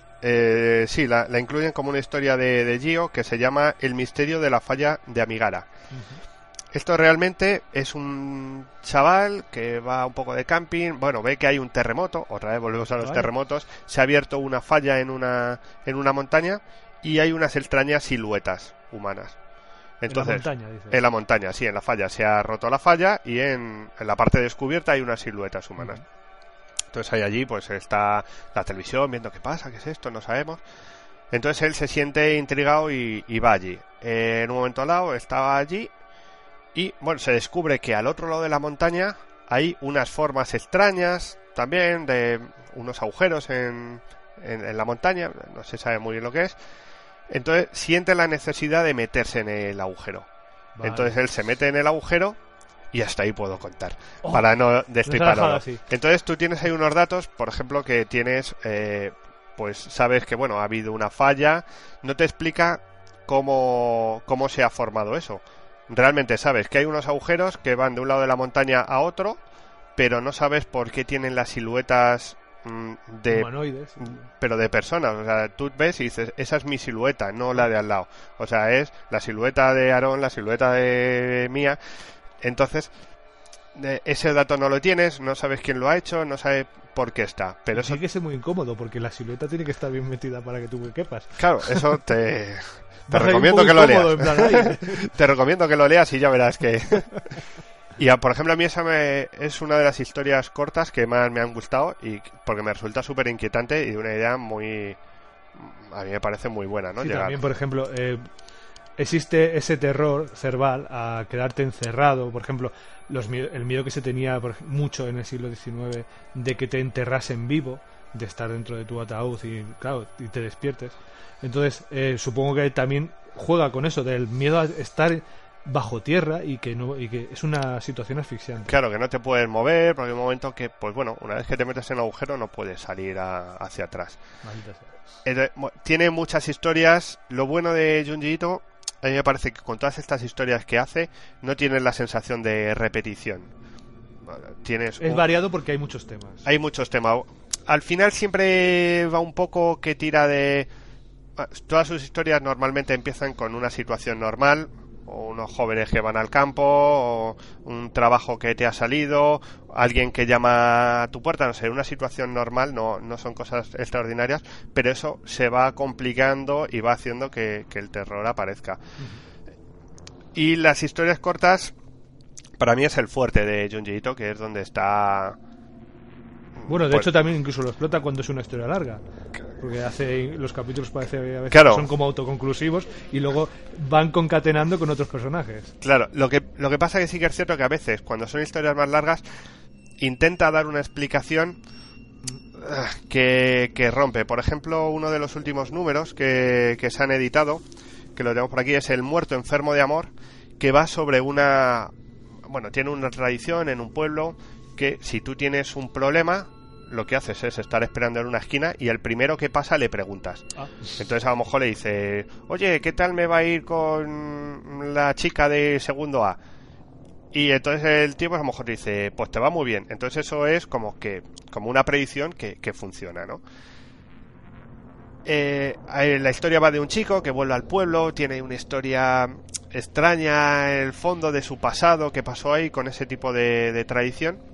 eh, sí, la, la incluyen como una historia de, de Gio, que se llama El misterio de la falla de Amigara. Uh-huh. Esto realmente es un chaval que va un poco de camping, bueno, ve que hay un terremoto, otra vez volvemos a los vale. terremotos, se ha abierto una falla en una en una montaña, y hay unas extrañas siluetas humanas. Entonces, en la montaña, dices. En la montaña, sí, en la falla. Se ha roto la falla, y en, en la parte descubierta hay unas siluetas humanas. Uh-huh. Entonces ahí allí pues está la televisión viendo qué pasa, qué es esto, no sabemos. Entonces él se siente intrigado y, y va allí. Eh, en un momento dado estaba allí y bueno, se descubre que al otro lado de la montaña hay unas formas extrañas también, de unos agujeros en, en, en la montaña, no se sabe muy bien lo que es. Entonces siente la necesidad de meterse en el agujero. Vale. Entonces él se mete en el agujero y hasta ahí puedo contar, oh, para no destriparlo. Entonces tú tienes ahí unos datos, por ejemplo, que tienes, eh, pues sabes que bueno, ha habido una falla, no te explica cómo, cómo se ha formado eso. Realmente sabes que hay unos agujeros que van de un lado de la montaña a otro, pero no sabes por qué tienen las siluetas de humanoides, pero de personas. O sea, tú ves y dices, esa es mi silueta, no la de al lado. O sea, es la silueta de Aarón, la silueta de Mía. Entonces, ese dato no lo tienes, no sabes quién lo ha hecho, no sabes por qué está. Pero sí, eso que es muy incómodo, porque la silueta tiene que estar bien metida para que tú quepas. Claro, eso te te recomiendo que lo leas. Plan, te recomiendo que lo leas y ya verás que y a, por ejemplo, a mí esa me, es una de las historias cortas que más me han gustado, y porque me resulta súper inquietante y de una idea muy, a mí me parece muy buena, ¿no? Sí, Llegar... también, por ejemplo, eh, existe ese terror cerval a quedarte encerrado, por ejemplo, los, el miedo que se tenía por, mucho en el siglo diecinueve de que te enterrasen vivo, de estar dentro de tu ataúd y, claro, y te despiertes. Entonces, eh, supongo que también juega con eso, del miedo a estar bajo tierra y que no y que es una situación asfixiante. Claro, que no te puedes mover, porque hay un momento que, pues bueno, una vez que te metes en el agujero no puedes salir a, hacia atrás. Entonces, tiene muchas historias. Lo bueno de Junji Ito, a mí me parece que con todas estas historias que hace, no tienes la sensación de repetición. Tienes es un... variado porque hay muchos temas. Hay muchos temas. Al final siempre va un poco que tira de... Todas sus historias normalmente empiezan con una situación normal, o unos jóvenes que van al campo, o un trabajo que te ha salido, alguien que llama a tu puerta, no sé, una situación normal, no, no son cosas extraordinarias, pero eso se va complicando y va haciendo que, que el terror aparezca. Uh-huh. Y las historias cortas, para mí es el fuerte de Junji Ito, que es donde está... Bueno, de pues... hecho también incluso lo explota cuando es una historia larga, porque hace los capítulos parece a veces claro. que son como autoconclusivos y luego van concatenando con otros personajes. Claro, lo que lo que pasa que sí que es cierto que a veces cuando son historias más largas intenta dar una explicación que, que rompe. Por ejemplo, uno de los últimos números que, que se han editado, que lo tenemos por aquí, es El muerto enfermo de amor, que va sobre una... Bueno, tiene una tradición en un pueblo que si tú tienes un problema, lo que haces es estar esperando en una esquina y el primero que pasa le preguntas. Ah. Entonces a lo mejor le dice, oye, ¿qué tal me va a ir con la chica de segundo A? Y entonces el tío pues, a lo mejor dice, pues te va muy bien. Entonces eso es como que como una predicción que, que funciona, ¿no? Eh, la historia va de un chico que vuelve al pueblo, tiene una historia extraña, el fondo de su pasado, que pasó ahí con ese tipo de, de tradición.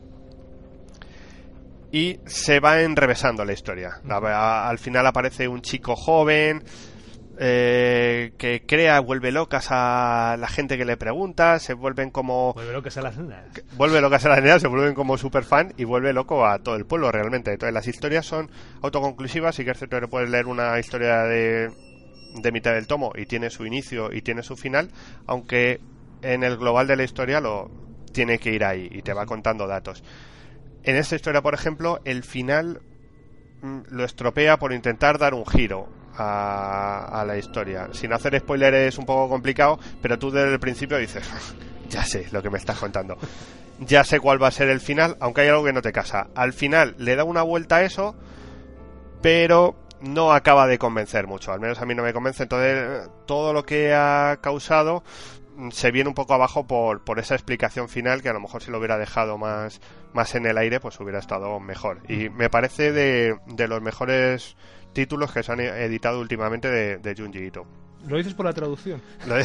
Y se va enrevesando la historia. La, al final aparece un chico joven eh, que crea, vuelve locas a la gente que le pregunta, se vuelven como... Vuelve locas a las nenas. Vuelve locas a las nenas, se vuelven como super fan y vuelve loco a todo el pueblo realmente. Entonces las historias son autoconclusivas, y que es cierto que puedes leer una historia de, de mitad del tomo y tiene su inicio y tiene su final, aunque en el global de la historia lo tiene que ir ahí y te va contando datos. En esta historia, por ejemplo, el final mm, lo estropea por intentar dar un giro a, a la historia. Sin hacer spoiler es un poco complicado, pero tú desde el principio dices, ya sé lo que me estás contando. Ya sé cuál va a ser el final, aunque hay algo que no te casa. Al final le da una vuelta a eso, pero no acaba de convencer mucho. Al menos a mí no me convence. Entonces, todo lo que ha causado se viene un poco abajo por, por esa explicación final, que a lo mejor si lo hubiera dejado más, más en el aire, pues hubiera estado mejor. Y me parece de, de los mejores títulos que se han editado últimamente de, de Junji Ito. ¿Lo dices por la traducción?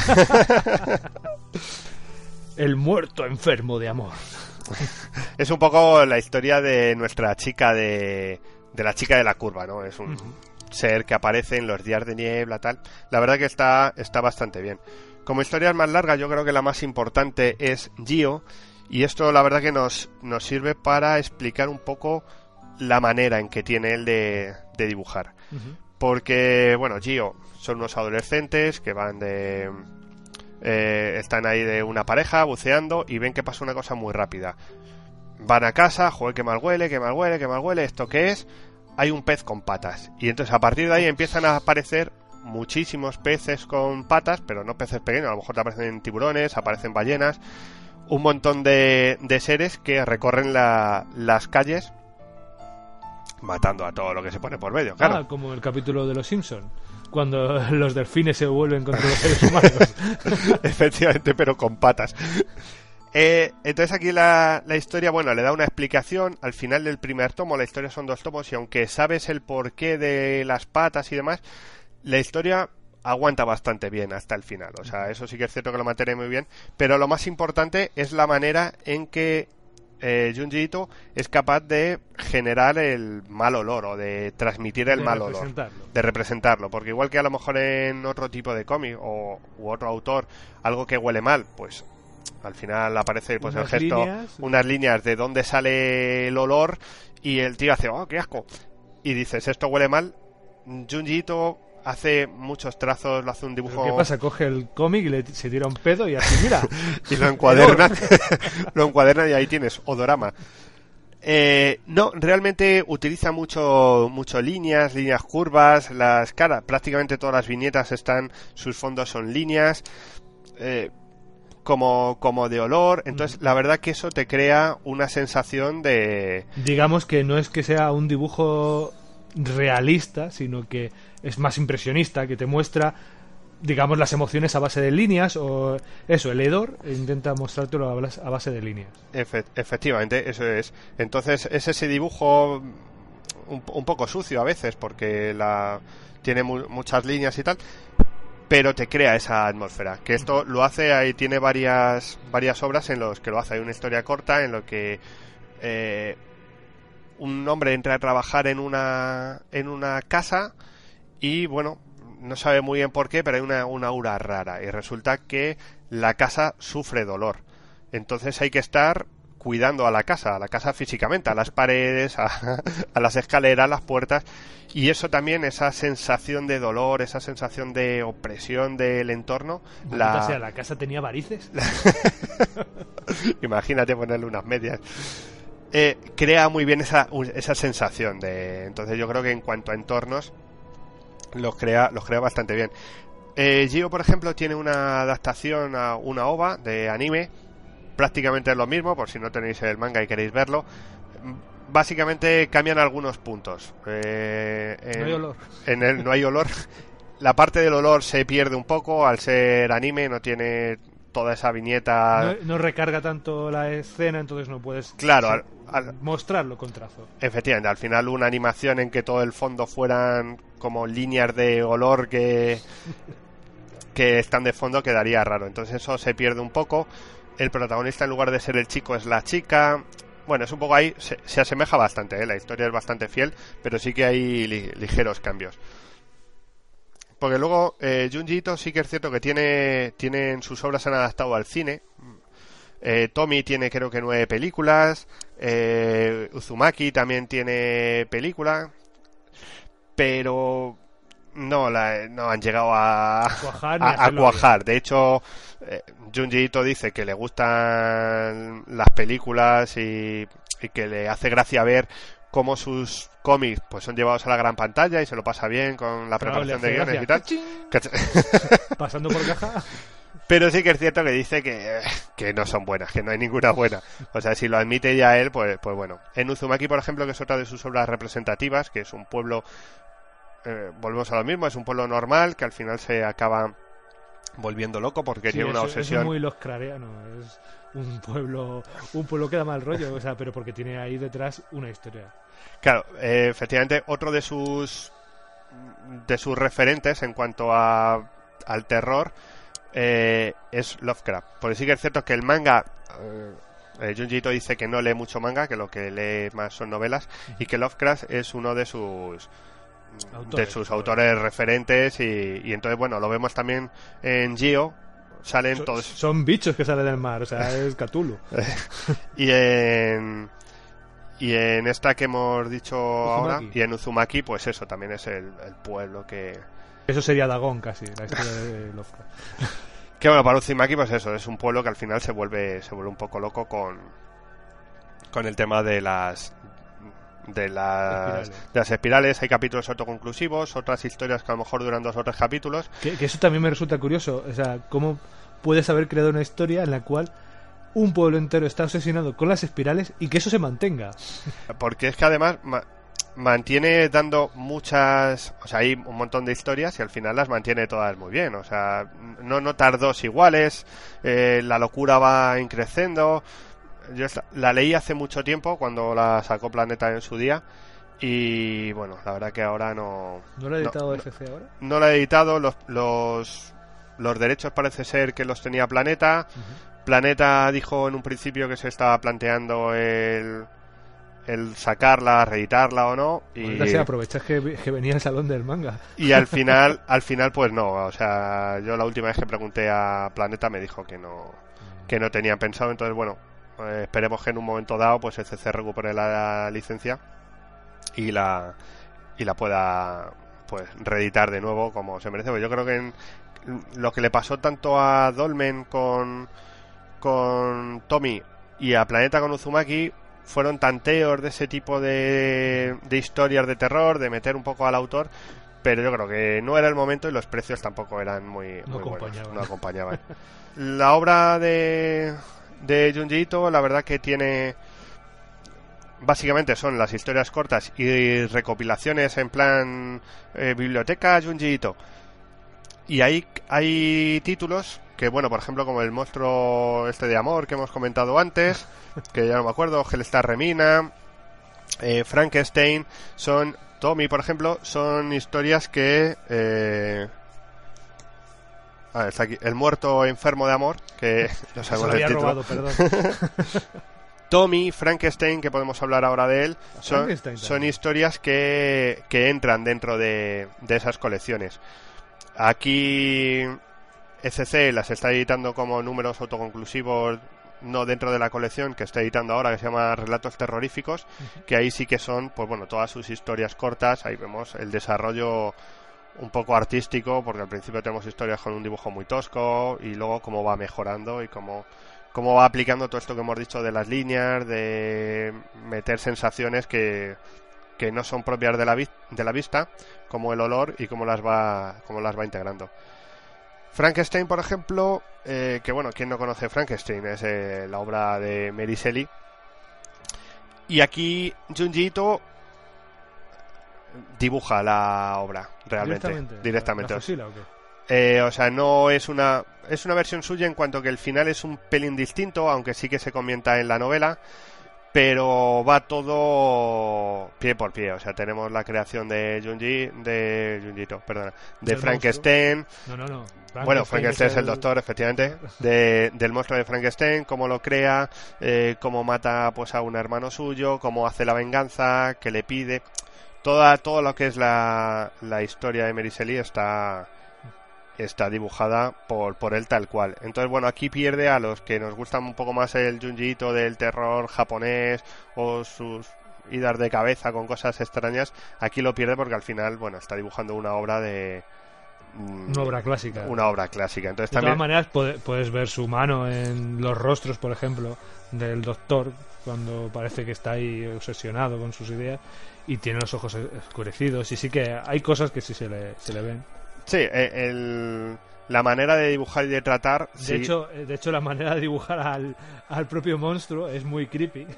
El muerto enfermo de amor. Es un poco la historia de nuestra chica de, de la chica de la curva, ¿no? Es un uh-huh. ser que aparece en los días de niebla, tal. La verdad que está, está bastante bien. Como historias más largas, yo creo que la más importante es Gio, y esto la verdad que nos, nos sirve para explicar un poco la manera en que tiene él de, de dibujar. Uh-huh. Porque, bueno, Gio son unos adolescentes que van de... Eh, están ahí de una pareja buceando y ven que pasa una cosa muy rápida. Van a casa, joder, que mal huele, que mal huele, que mal huele, ¿esto qué es? Hay un pez con patas. Y entonces a partir de ahí empiezan a aparecer muchísimos peces con patas, pero no peces pequeños, a lo mejor te aparecen tiburones, aparecen ballenas, un montón de, de seres que recorren la, las calles matando a todo lo que se pone por medio, claro. Ah, como el capítulo de Los Simpson, cuando los delfines se vuelven contra los seres humanos. Efectivamente, pero con patas. Eh, entonces aquí la, la historia, bueno, le da una explicación al final del primer tomo. La historia son dos tomos y aunque sabes el porqué de las patas y demás, la historia aguanta bastante bien hasta el final. O sea, eso sí que es cierto que lo mantiene muy bien, pero lo más importante es la manera en que eh, Junji Ito es capaz de generar el mal olor o de transmitir el de mal olor, de representarlo, porque igual que a lo mejor en otro tipo de cómic o u otro autor algo que huele mal, pues al final aparece pues unas el gesto, líneas, unas líneas de dónde sale el olor y el tío hace, oh, qué asco, y dices, esto huele mal. Junji Ito hace muchos trazos, lo hace un dibujo... ¿Qué pasa? Coge el cómic y le, se tira un pedo y así, mira. Y lo encuaderna. Lo encuaderna y ahí tienes odorama. Eh, no, realmente utiliza mucho, mucho líneas, líneas curvas, las caras, prácticamente todas las viñetas están, sus fondos son líneas. Eh, como, como de olor. Entonces, la verdad que eso te crea una sensación de... Digamos que no es que sea un dibujo realista, sino que es más impresionista, que te muestra, digamos, las emociones a base de líneas, o eso, el hedor intenta mostrártelo a base de líneas. Efe- efectivamente, eso es. Entonces, es ese dibujo un, un poco sucio a veces, porque la tiene mu- muchas líneas y tal, pero te crea esa atmósfera. Que esto lo hace, ahí tiene varias varias obras en los que lo hace. Hay una historia corta en lo que eh, un hombre entra a trabajar en una en una casa y, bueno, no sabe muy bien por qué, pero hay una, una aura rara y resulta que la casa sufre dolor. Entonces hay que estar cuidando a la casa, a la casa físicamente, a las paredes, a, a las escaleras, a las puertas, y eso también, esa sensación de dolor, esa sensación de opresión del entorno. La... O sea, ¿la casa tenía varices? Imagínate ponerle unas medias. Eh, crea muy bien esa, esa sensación de... Entonces yo creo que en cuanto a entornos los crea, los crea bastante bien. eh, Gio, por ejemplo, tiene una adaptación a una ova de anime, prácticamente es lo mismo, por si no tenéis el manga y queréis verlo. Básicamente cambian algunos puntos. eh, en, no hay olor en el, no hay olor. La parte del olor se pierde un poco al ser anime, no tiene toda esa viñeta, no, no recarga tanto la escena, entonces no puedes, claro, sí, al, al, mostrarlo con trazo. Efectivamente, al final una animación en que todo el fondo fueran como líneas de olor que que están de fondo quedaría raro, entonces eso se pierde un poco. El protagonista, en lugar de ser el chico, es la chica. Bueno, es un poco ahí, se, se asemeja bastante, ¿eh? La historia es bastante fiel, pero sí que hay li, ligeros cambios. Porque luego eh, Junji Ito sí que es cierto que tiene, tiene en sus obras, han adaptado al cine. eh, Tommy tiene creo que nueve películas, eh, Uzumaki también tiene película, pero no, la, no han llegado a, a cuajar. A, a cuajar. De hecho, eh, Junji Ito dice que le gustan las películas y, y que le hace gracia ver cómo sus cómics pues son llevados a la gran pantalla y se lo pasa bien con la preparación de guiones y tal. Pasando por caja. Pero sí que es cierto que dice que, que no son buenas, que no hay ninguna buena. O sea, si lo admite ya él, pues, pues bueno. En Uzumaki, por ejemplo, que es otra de sus obras representativas, que es un pueblo, eh, volvemos a lo mismo, es un pueblo normal que al final se acaba volviendo loco porque sí, tiene una eso, obsesión. Es muy lovecraftiano, es un pueblo, un pueblo que da mal rollo, o sea, pero porque tiene ahí detrás una historia. Claro, eh, efectivamente, otro de sus de sus referentes en cuanto a al terror eh, es Lovecraft. Porque sí que es cierto que el manga, eh, Junji Ito dice que no lee mucho manga, que lo que lee más son novelas, uh-huh. y que Lovecraft es uno de sus autores, de sus autores bueno. referentes y, y entonces, bueno, lo vemos también en Gio. Salen son, todos. Son bichos que salen del mar, o sea, es Cthulhu. y en y en esta que hemos dicho Uzumaki. Ahora, y en Uzumaki, pues eso también es el, el pueblo que... Eso sería Dagon casi, la historia de Lovecraft. Que bueno, para Uzumaki, pues eso, es un pueblo que al final se vuelve se vuelve un poco loco con con el tema de las de las espirales. de las espirales. Hay capítulos autoconclusivos, otras historias que a lo mejor duran dos o tres capítulos. Que, que eso también me resulta curioso, o sea, cómo puedes haber creado una historia en la cual un pueblo entero está obsesionado con las espirales y que eso se mantenga. Porque es que además ma- mantiene dando muchas, o sea, hay un montón de historias y al final las mantiene todas muy bien, o sea, no notar dos iguales, eh, la locura va increciendo. Yo esta, la leí hace mucho tiempo cuando la sacó Planeta en su día y bueno, la verdad que ahora no... ¿No la ha editado no, F C ahora? No, no la ha editado, los, los, los derechos parece ser que los tenía Planeta. Uh-huh. Planeta dijo en un principio que se estaba planteando el, el sacarla, reeditarla o no. Y pues aprovechas que, que venía el salón del manga. Y al final, al final pues no. O sea, yo la última vez que pregunté a Planeta me dijo que no, que no tenían pensado. Entonces, bueno, eh, esperemos que en un momento dado pues el C C recupere la, la licencia y la y la pueda pues reeditar de nuevo como se merece. Pues yo creo que en, lo que le pasó tanto a Dolmen con con Tommy y a Planeta con Uzumaki fueron tanteos de ese tipo de, de historias de terror, de meter un poco al autor, pero yo creo que no era el momento y los precios tampoco eran muy, no muy buenos, acompañaban. no acompañaban. La obra de, de Junji Ito, la verdad que tiene... Básicamente son las historias cortas y recopilaciones en plan eh, biblioteca Junji Ito. Y hay, hay títulos que, bueno, por ejemplo, como el monstruo este de amor que hemos comentado antes, que ya no me acuerdo, Hellstar Remina, eh, Frankenstein, son... Tommy, por ejemplo, son historias que... Eh... Ah, está aquí. El muerto enfermo de amor, que no sabemos el título. Robado, perdón. Tommy, Frankenstein, que podemos hablar ahora de él, son, son historias que, que entran dentro de, de esas colecciones. Aquí E C C las está editando como números autoconclusivos, no dentro de la colección que está editando ahora, que se llama Relatos Terroríficos, uh-huh. que ahí sí que son, pues bueno, todas sus historias cortas. Ahí vemos el desarrollo un poco artístico, porque al principio tenemos historias con un dibujo muy tosco y luego cómo va mejorando y cómo... cómo va aplicando todo esto que hemos dicho de las líneas, de meter sensaciones que, que no son propias de la, vi- de la vista, como el olor, y cómo las va, cómo las va integrando. Frankenstein, por ejemplo, eh, que bueno, ¿quién no conoce Frankenstein? Es eh, la obra de Mary Shelley. Y aquí Junji Ito dibuja la obra, realmente. Directamente. Directamente. ¿La, la fusila o qué? Eh, o sea, no es una es una versión suya en cuanto que el final es un pelín distinto, aunque sí que se comienza en la novela, pero va todo pie por pie. O sea, tenemos la creación de Junji, de Junjito, perdona, de ¿Del Frankenstein. Monstruo? No, no, no. Frankenstein bueno, Frankenstein es el... el doctor, efectivamente, de, del monstruo de Frankenstein, cómo lo crea, eh, cómo mata pues a un hermano suyo, cómo hace la venganza, qué le pide. Toda, todo lo que es la, la historia de Mary Shelley está... está dibujada por, por él tal cual. Entonces, bueno, aquí pierde a los que nos gustan un poco más el Junji Ito del terror japonés o sus idas de cabeza con cosas extrañas. Aquí lo pierde porque al final, bueno, está dibujando una obra de... Mmm, una obra clásica. Una obra clásica. Entonces, de también... todas maneras, puede, puedes ver su mano en los rostros, por ejemplo, del doctor, cuando parece que está ahí obsesionado con sus ideas y tiene los ojos oscurecidos. Y sí que hay cosas que sí se le, se le ven. Sí, el, la manera de dibujar y de tratar... De, sí. hecho, de hecho, la manera de dibujar al, al propio monstruo es muy creepy.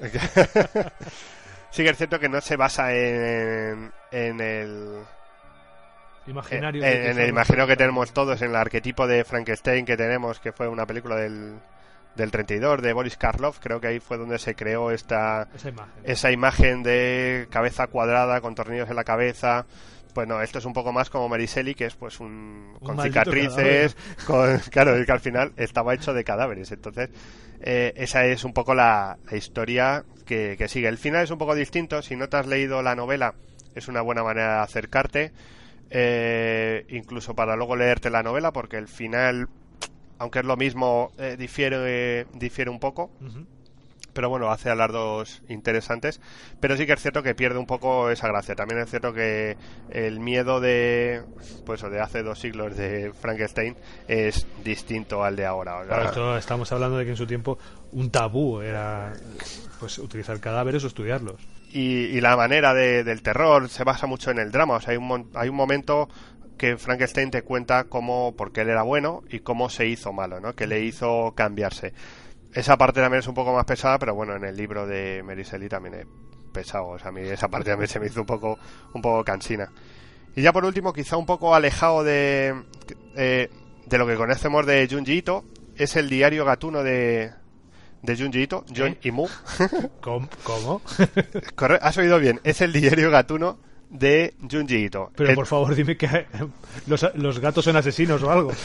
Sí que es cierto que no se basa en, en el... Imaginario. En, en el imaginario que tenemos todos, en el arquetipo de Frankenstein que tenemos, que fue una película del, del treinta y dos, de Boris Karloff. Creo que ahí fue donde se creó esta esa imagen, esa imagen de cabeza cuadrada con tornillos en la cabeza. Bueno, esto es un poco más como Mary Shelley, que es pues un, un con cicatrices, con, claro, es que al final estaba hecho de cadáveres. Entonces, eh, esa es un poco la, la historia que, que sigue. El final es un poco distinto. Si no te has leído la novela, es una buena manera de acercarte, eh, incluso para luego leerte la novela, porque el final, aunque es lo mismo, eh, difiere, eh, difiere un poco. Uh-huh. Pero bueno, hace alardos interesantes. Pero sí que es cierto que pierde un poco esa gracia. También es cierto que el miedo de pues de hace dos siglos de Frankenstein es distinto al de ahora. Claro, esto estamos hablando de que en su tiempo un tabú era pues utilizar cadáveres o estudiarlos. Y, y la manera de, del terror se basa mucho en el drama. O sea, hay un, hay un momento que Frankenstein te cuenta cómo, porque él era bueno y cómo se hizo malo, ¿no? Que le hizo cambiarse. Esa parte también es un poco más pesada, pero bueno, en el libro de Mary Shelley también es pesado. O sea, a mí esa parte también se me hizo un poco, un poco cansina. Y ya por último, quizá un poco alejado de, eh, de lo que conocemos de Junji Ito, es el diario gatuno de, de Junji Ito, John ¿Eh? y Mu. ¿Cómo? ¿Cómo? Corre, has oído bien, es el diario gatuno de Junji Ito. Pero el... por favor, dime que los, los gatos son asesinos o algo.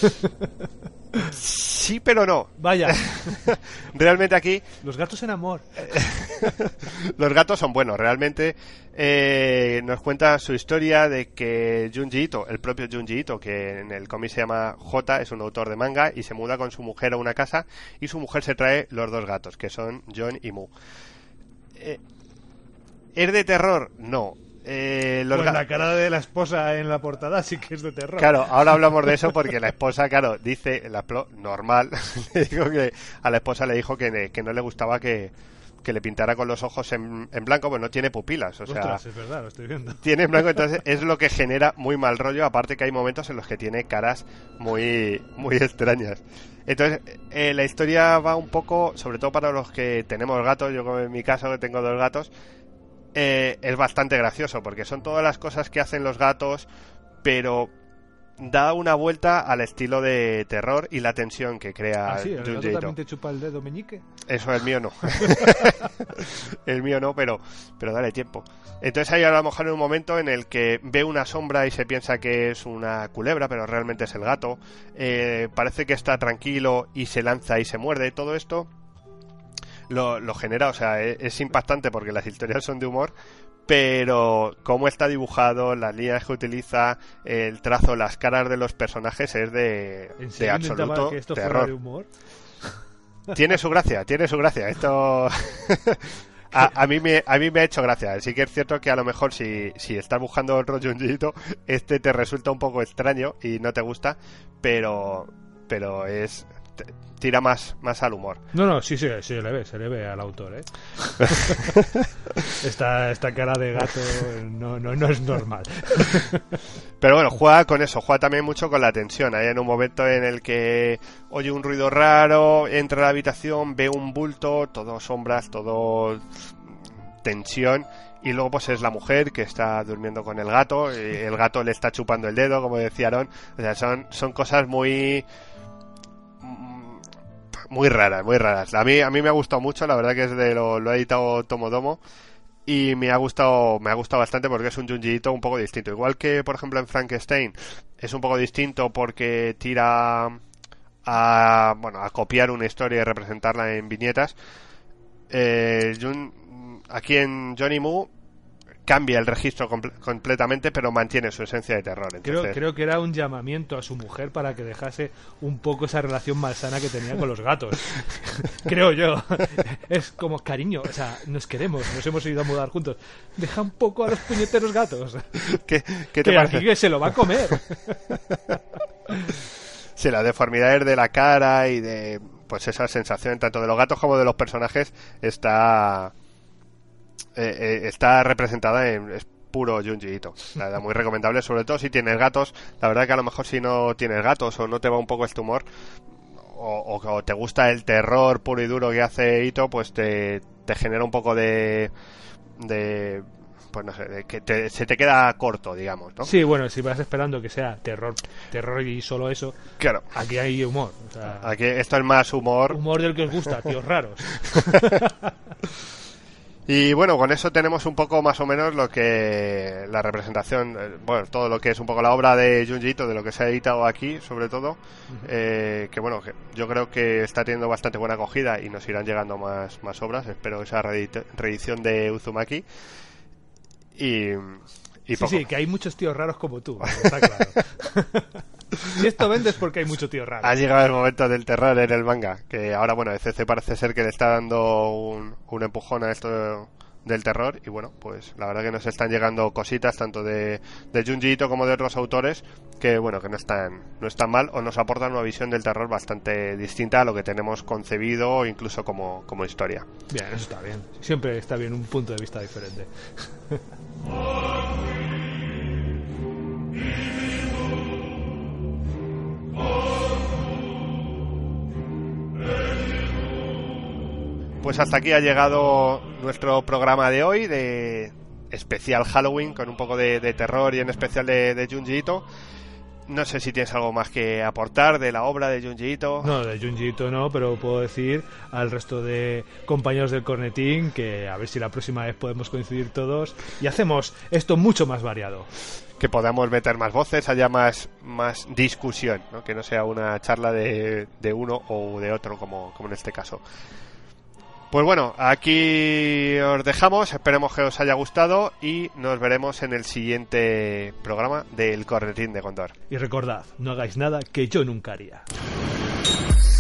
Sí, pero no. Vaya. Realmente aquí... Los gatos en amor. Los gatos son buenos. Realmente eh, nos cuenta su historia de que Junji Ito, el propio Junji Ito, que en el cómic se llama J, es un autor de manga, y se muda con su mujer a una casa, y su mujer se trae los dos gatos, que son John y Mu. Eh, ¿Es de terror? No. Eh, los pues ga- la cara de la esposa en la portada sí que es de terror. Claro, ahora hablamos de eso porque la esposa, claro, dice, la plo- normal, le digo que a la esposa le dijo que, que no le gustaba que, que le pintara con los ojos en, en blanco, pues no tiene pupilas, o sea, Ostras, es verdad, lo estoy viendo. Tiene en blanco, entonces es lo que genera muy mal rollo, aparte que hay momentos en los que tiene caras muy, muy extrañas. Entonces, eh, la historia va un poco, sobre todo para los que tenemos gatos, yo como en mi caso que tengo dos gatos, eh, es bastante gracioso, porque son todas las cosas que hacen los gatos, pero da una vuelta al estilo de terror y la tensión que crea ¿Ah, sí? ¿El Junji gato Ito. también te chupa el dedo meñique? Eso, el mío no. El mío no, pero, pero dale tiempo. Entonces hay a lo mejor en un momento en el que ve una sombra y se piensa que es una culebra, pero realmente es el gato. Eh, parece que está tranquilo y se lanza y se muerde. Todo esto lo, lo genera, o sea, es, es impactante porque las historias son de humor, pero cómo está dibujado, las líneas que utiliza, el trazo, las caras de los personajes es de, de absoluto que esto terror. Fuera de humor? Tiene su gracia, tiene su gracia. Esto a, a mí me a mí me ha hecho gracia. Sí que es cierto que a lo mejor si, si estás buscando otro Junjiito, este te resulta un poco extraño y no te gusta, pero pero es tira más, más al humor. No, no, sí, sí, sí, le ve, se le ve al autor, ¿eh? esta, esta cara de gato no, no, no es normal. Pero bueno, juega con eso, juega también mucho con la tensión. Hay en un momento en el que oye un ruido raro, entra a la habitación, ve un bulto, todo sombras, todo tensión, y luego pues es la mujer que está durmiendo con el gato, y el gato le está chupando el dedo, como decía Aaron. O sea, son, son cosas muy... muy raras, muy raras. A mí, a mí me ha gustado mucho, la verdad que es de lo, lo ha editado Tomodomo y me ha gustado, me ha gustado bastante porque es un Junjiito un poco distinto. Igual que, por ejemplo, en Frankenstein es un poco distinto porque tira a, bueno, a copiar una historia y representarla en viñetas. Eh, Jun, aquí en Johnny Moo cambia el registro comple- completamente, pero mantiene su esencia de terror. Entonces... Creo, creo que era un llamamiento a su mujer para que dejase un poco esa relación malsana que tenía con los gatos. Creo yo. Es como, cariño, o sea, nos queremos, nos hemos ido a mudar juntos. Deja un poco a los puñeteros gatos. ¿Qué, qué te que parece? aquí que se lo va a comer. Sí, las deformidades de la cara y de pues esa sensación tanto de los gatos como de los personajes está... Eh, eh, está representada en es puro Junjiito. La verdad, muy recomendable, sobre todo si tienes gatos. La verdad que a lo mejor si no tienes gatos o no te va un poco este humor o, o, o te gusta el terror puro y duro que hace Ito, pues te, te genera un poco de de pues no sé, de que te, se te queda corto, digamos, ¿no? Sí, bueno, si vas esperando que sea terror, terror y solo eso, claro, aquí hay humor. O sea, aquí esto es más humor. Humor del que os gusta, tíos raros. Y bueno, con eso tenemos un poco más o menos lo que la representación, eh, bueno, todo lo que es un poco la obra de Junjiito, de lo que se ha editado aquí, sobre todo, uh-huh. eh, que bueno, que yo creo que está teniendo bastante buena acogida y nos irán llegando más, más obras, espero esa reedit- reedición de Uzumaki. Y, y sí, poco. Sí, que hay muchos tíos raros como tú, está claro. Si esto vende es porque hay mucho tío raro. Ha llegado el momento del terror en el manga, que ahora, bueno, C C parece ser que le está dando un, un empujón a esto de, del terror, y bueno, pues la verdad que nos están llegando cositas tanto de, de Junjiito como de otros autores que, bueno, que no están, no están mal o nos aportan una visión del terror bastante distinta a lo que tenemos concebido incluso como, como historia. Bien, eso está bien. Siempre está bien un punto de vista diferente. Pues hasta aquí ha llegado nuestro programa de hoy de especial Halloween con un poco de, de terror y en especial de, de Junjiito. No sé si tienes algo más que aportar de la obra de Junjiito. No, de Junjiito no, pero puedo decir al resto de compañeros del Cornetín que a ver si la próxima vez podemos coincidir todos y hacemos esto mucho más variado. Que podamos meter más voces, haya más, más discusión, ¿no? Que no sea una charla de, de uno o de otro como, como en este caso. Pues bueno, aquí os dejamos, esperemos que os haya gustado y nos veremos en el siguiente programa del Cornetín de Gondor. Y recordad, no hagáis nada que yo nunca haría.